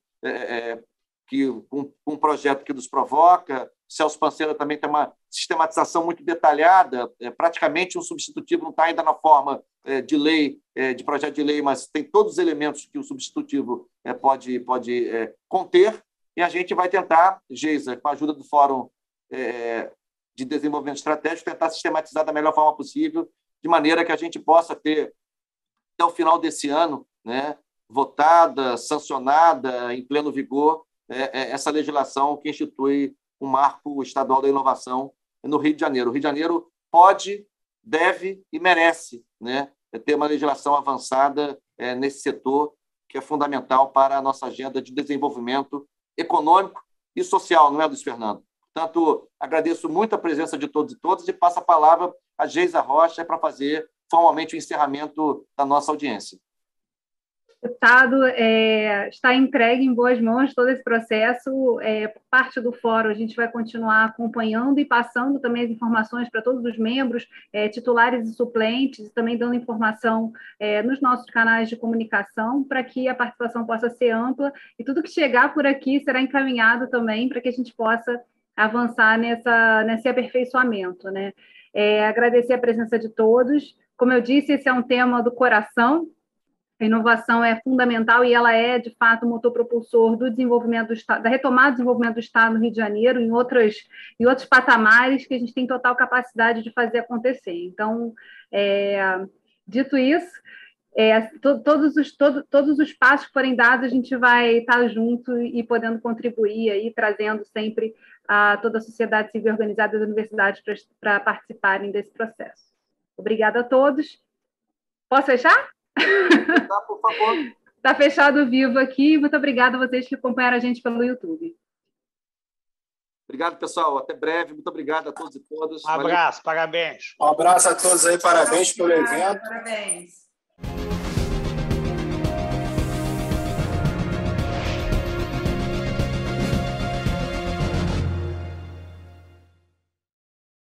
com um projeto que nos provoca. Celso Panceira também tem uma sistematização muito detalhada. Praticamente, um substitutivo não está ainda na forma de lei, de projeto de lei, mas tem todos os elementos que o substitutivo pode conter. E a gente vai tentar, Geisa, com a ajuda do Fórum de Desenvolvimento Estratégico, tentar sistematizar da melhor forma possível, de maneira que a gente possa ter, até o final desse ano, né, votada, sancionada, em pleno vigor, essa legislação que institui um marco estadual da inovação no Rio de Janeiro. O Rio de Janeiro pode, deve e merece, né, ter uma legislação avançada nesse setor, que é fundamental para a nossa agenda de desenvolvimento econômico e social, não é, Luiz Fernando? Portanto, agradeço muito a presença de todos e todas e passo a palavra a Geisa Rocha para fazer formalmente o encerramento da nossa audiência. Deputado, está entregue em boas mãos todo esse processo. Por parte do fórum, a gente vai continuar acompanhando e passando também as informações para todos os membros, titulares e suplentes, e também dando informação nos nossos canais de comunicação, para que a participação possa ser ampla, e tudo que chegar por aqui será encaminhado também para que a gente possa avançar nesse aperfeiçoamento, né? Agradecer a presença de todos. Como eu disse, esse é um tema do coração. A inovação é fundamental e ela é, de fato, o motor propulsor do desenvolvimento do Estado, da retomada do desenvolvimento do Estado no Rio de Janeiro, em outros patamares que a gente tem total capacidade de fazer acontecer. Então, dito isso, todos os passos que forem dados, a gente vai estar junto e podendo contribuir, aí, trazendo sempre a toda a sociedade civil organizada das universidades para participarem desse processo. Obrigada a todos. Posso fechar? Tá, por favor. Está fechado o vivo aqui. Muito obrigada a vocês que acompanharam a gente pelo YouTube. Obrigado, pessoal. Até breve. Muito obrigado a todos e todas. Um abraço, parabéns. Um abraço a todos aí, parabéns pelo evento. Parabéns.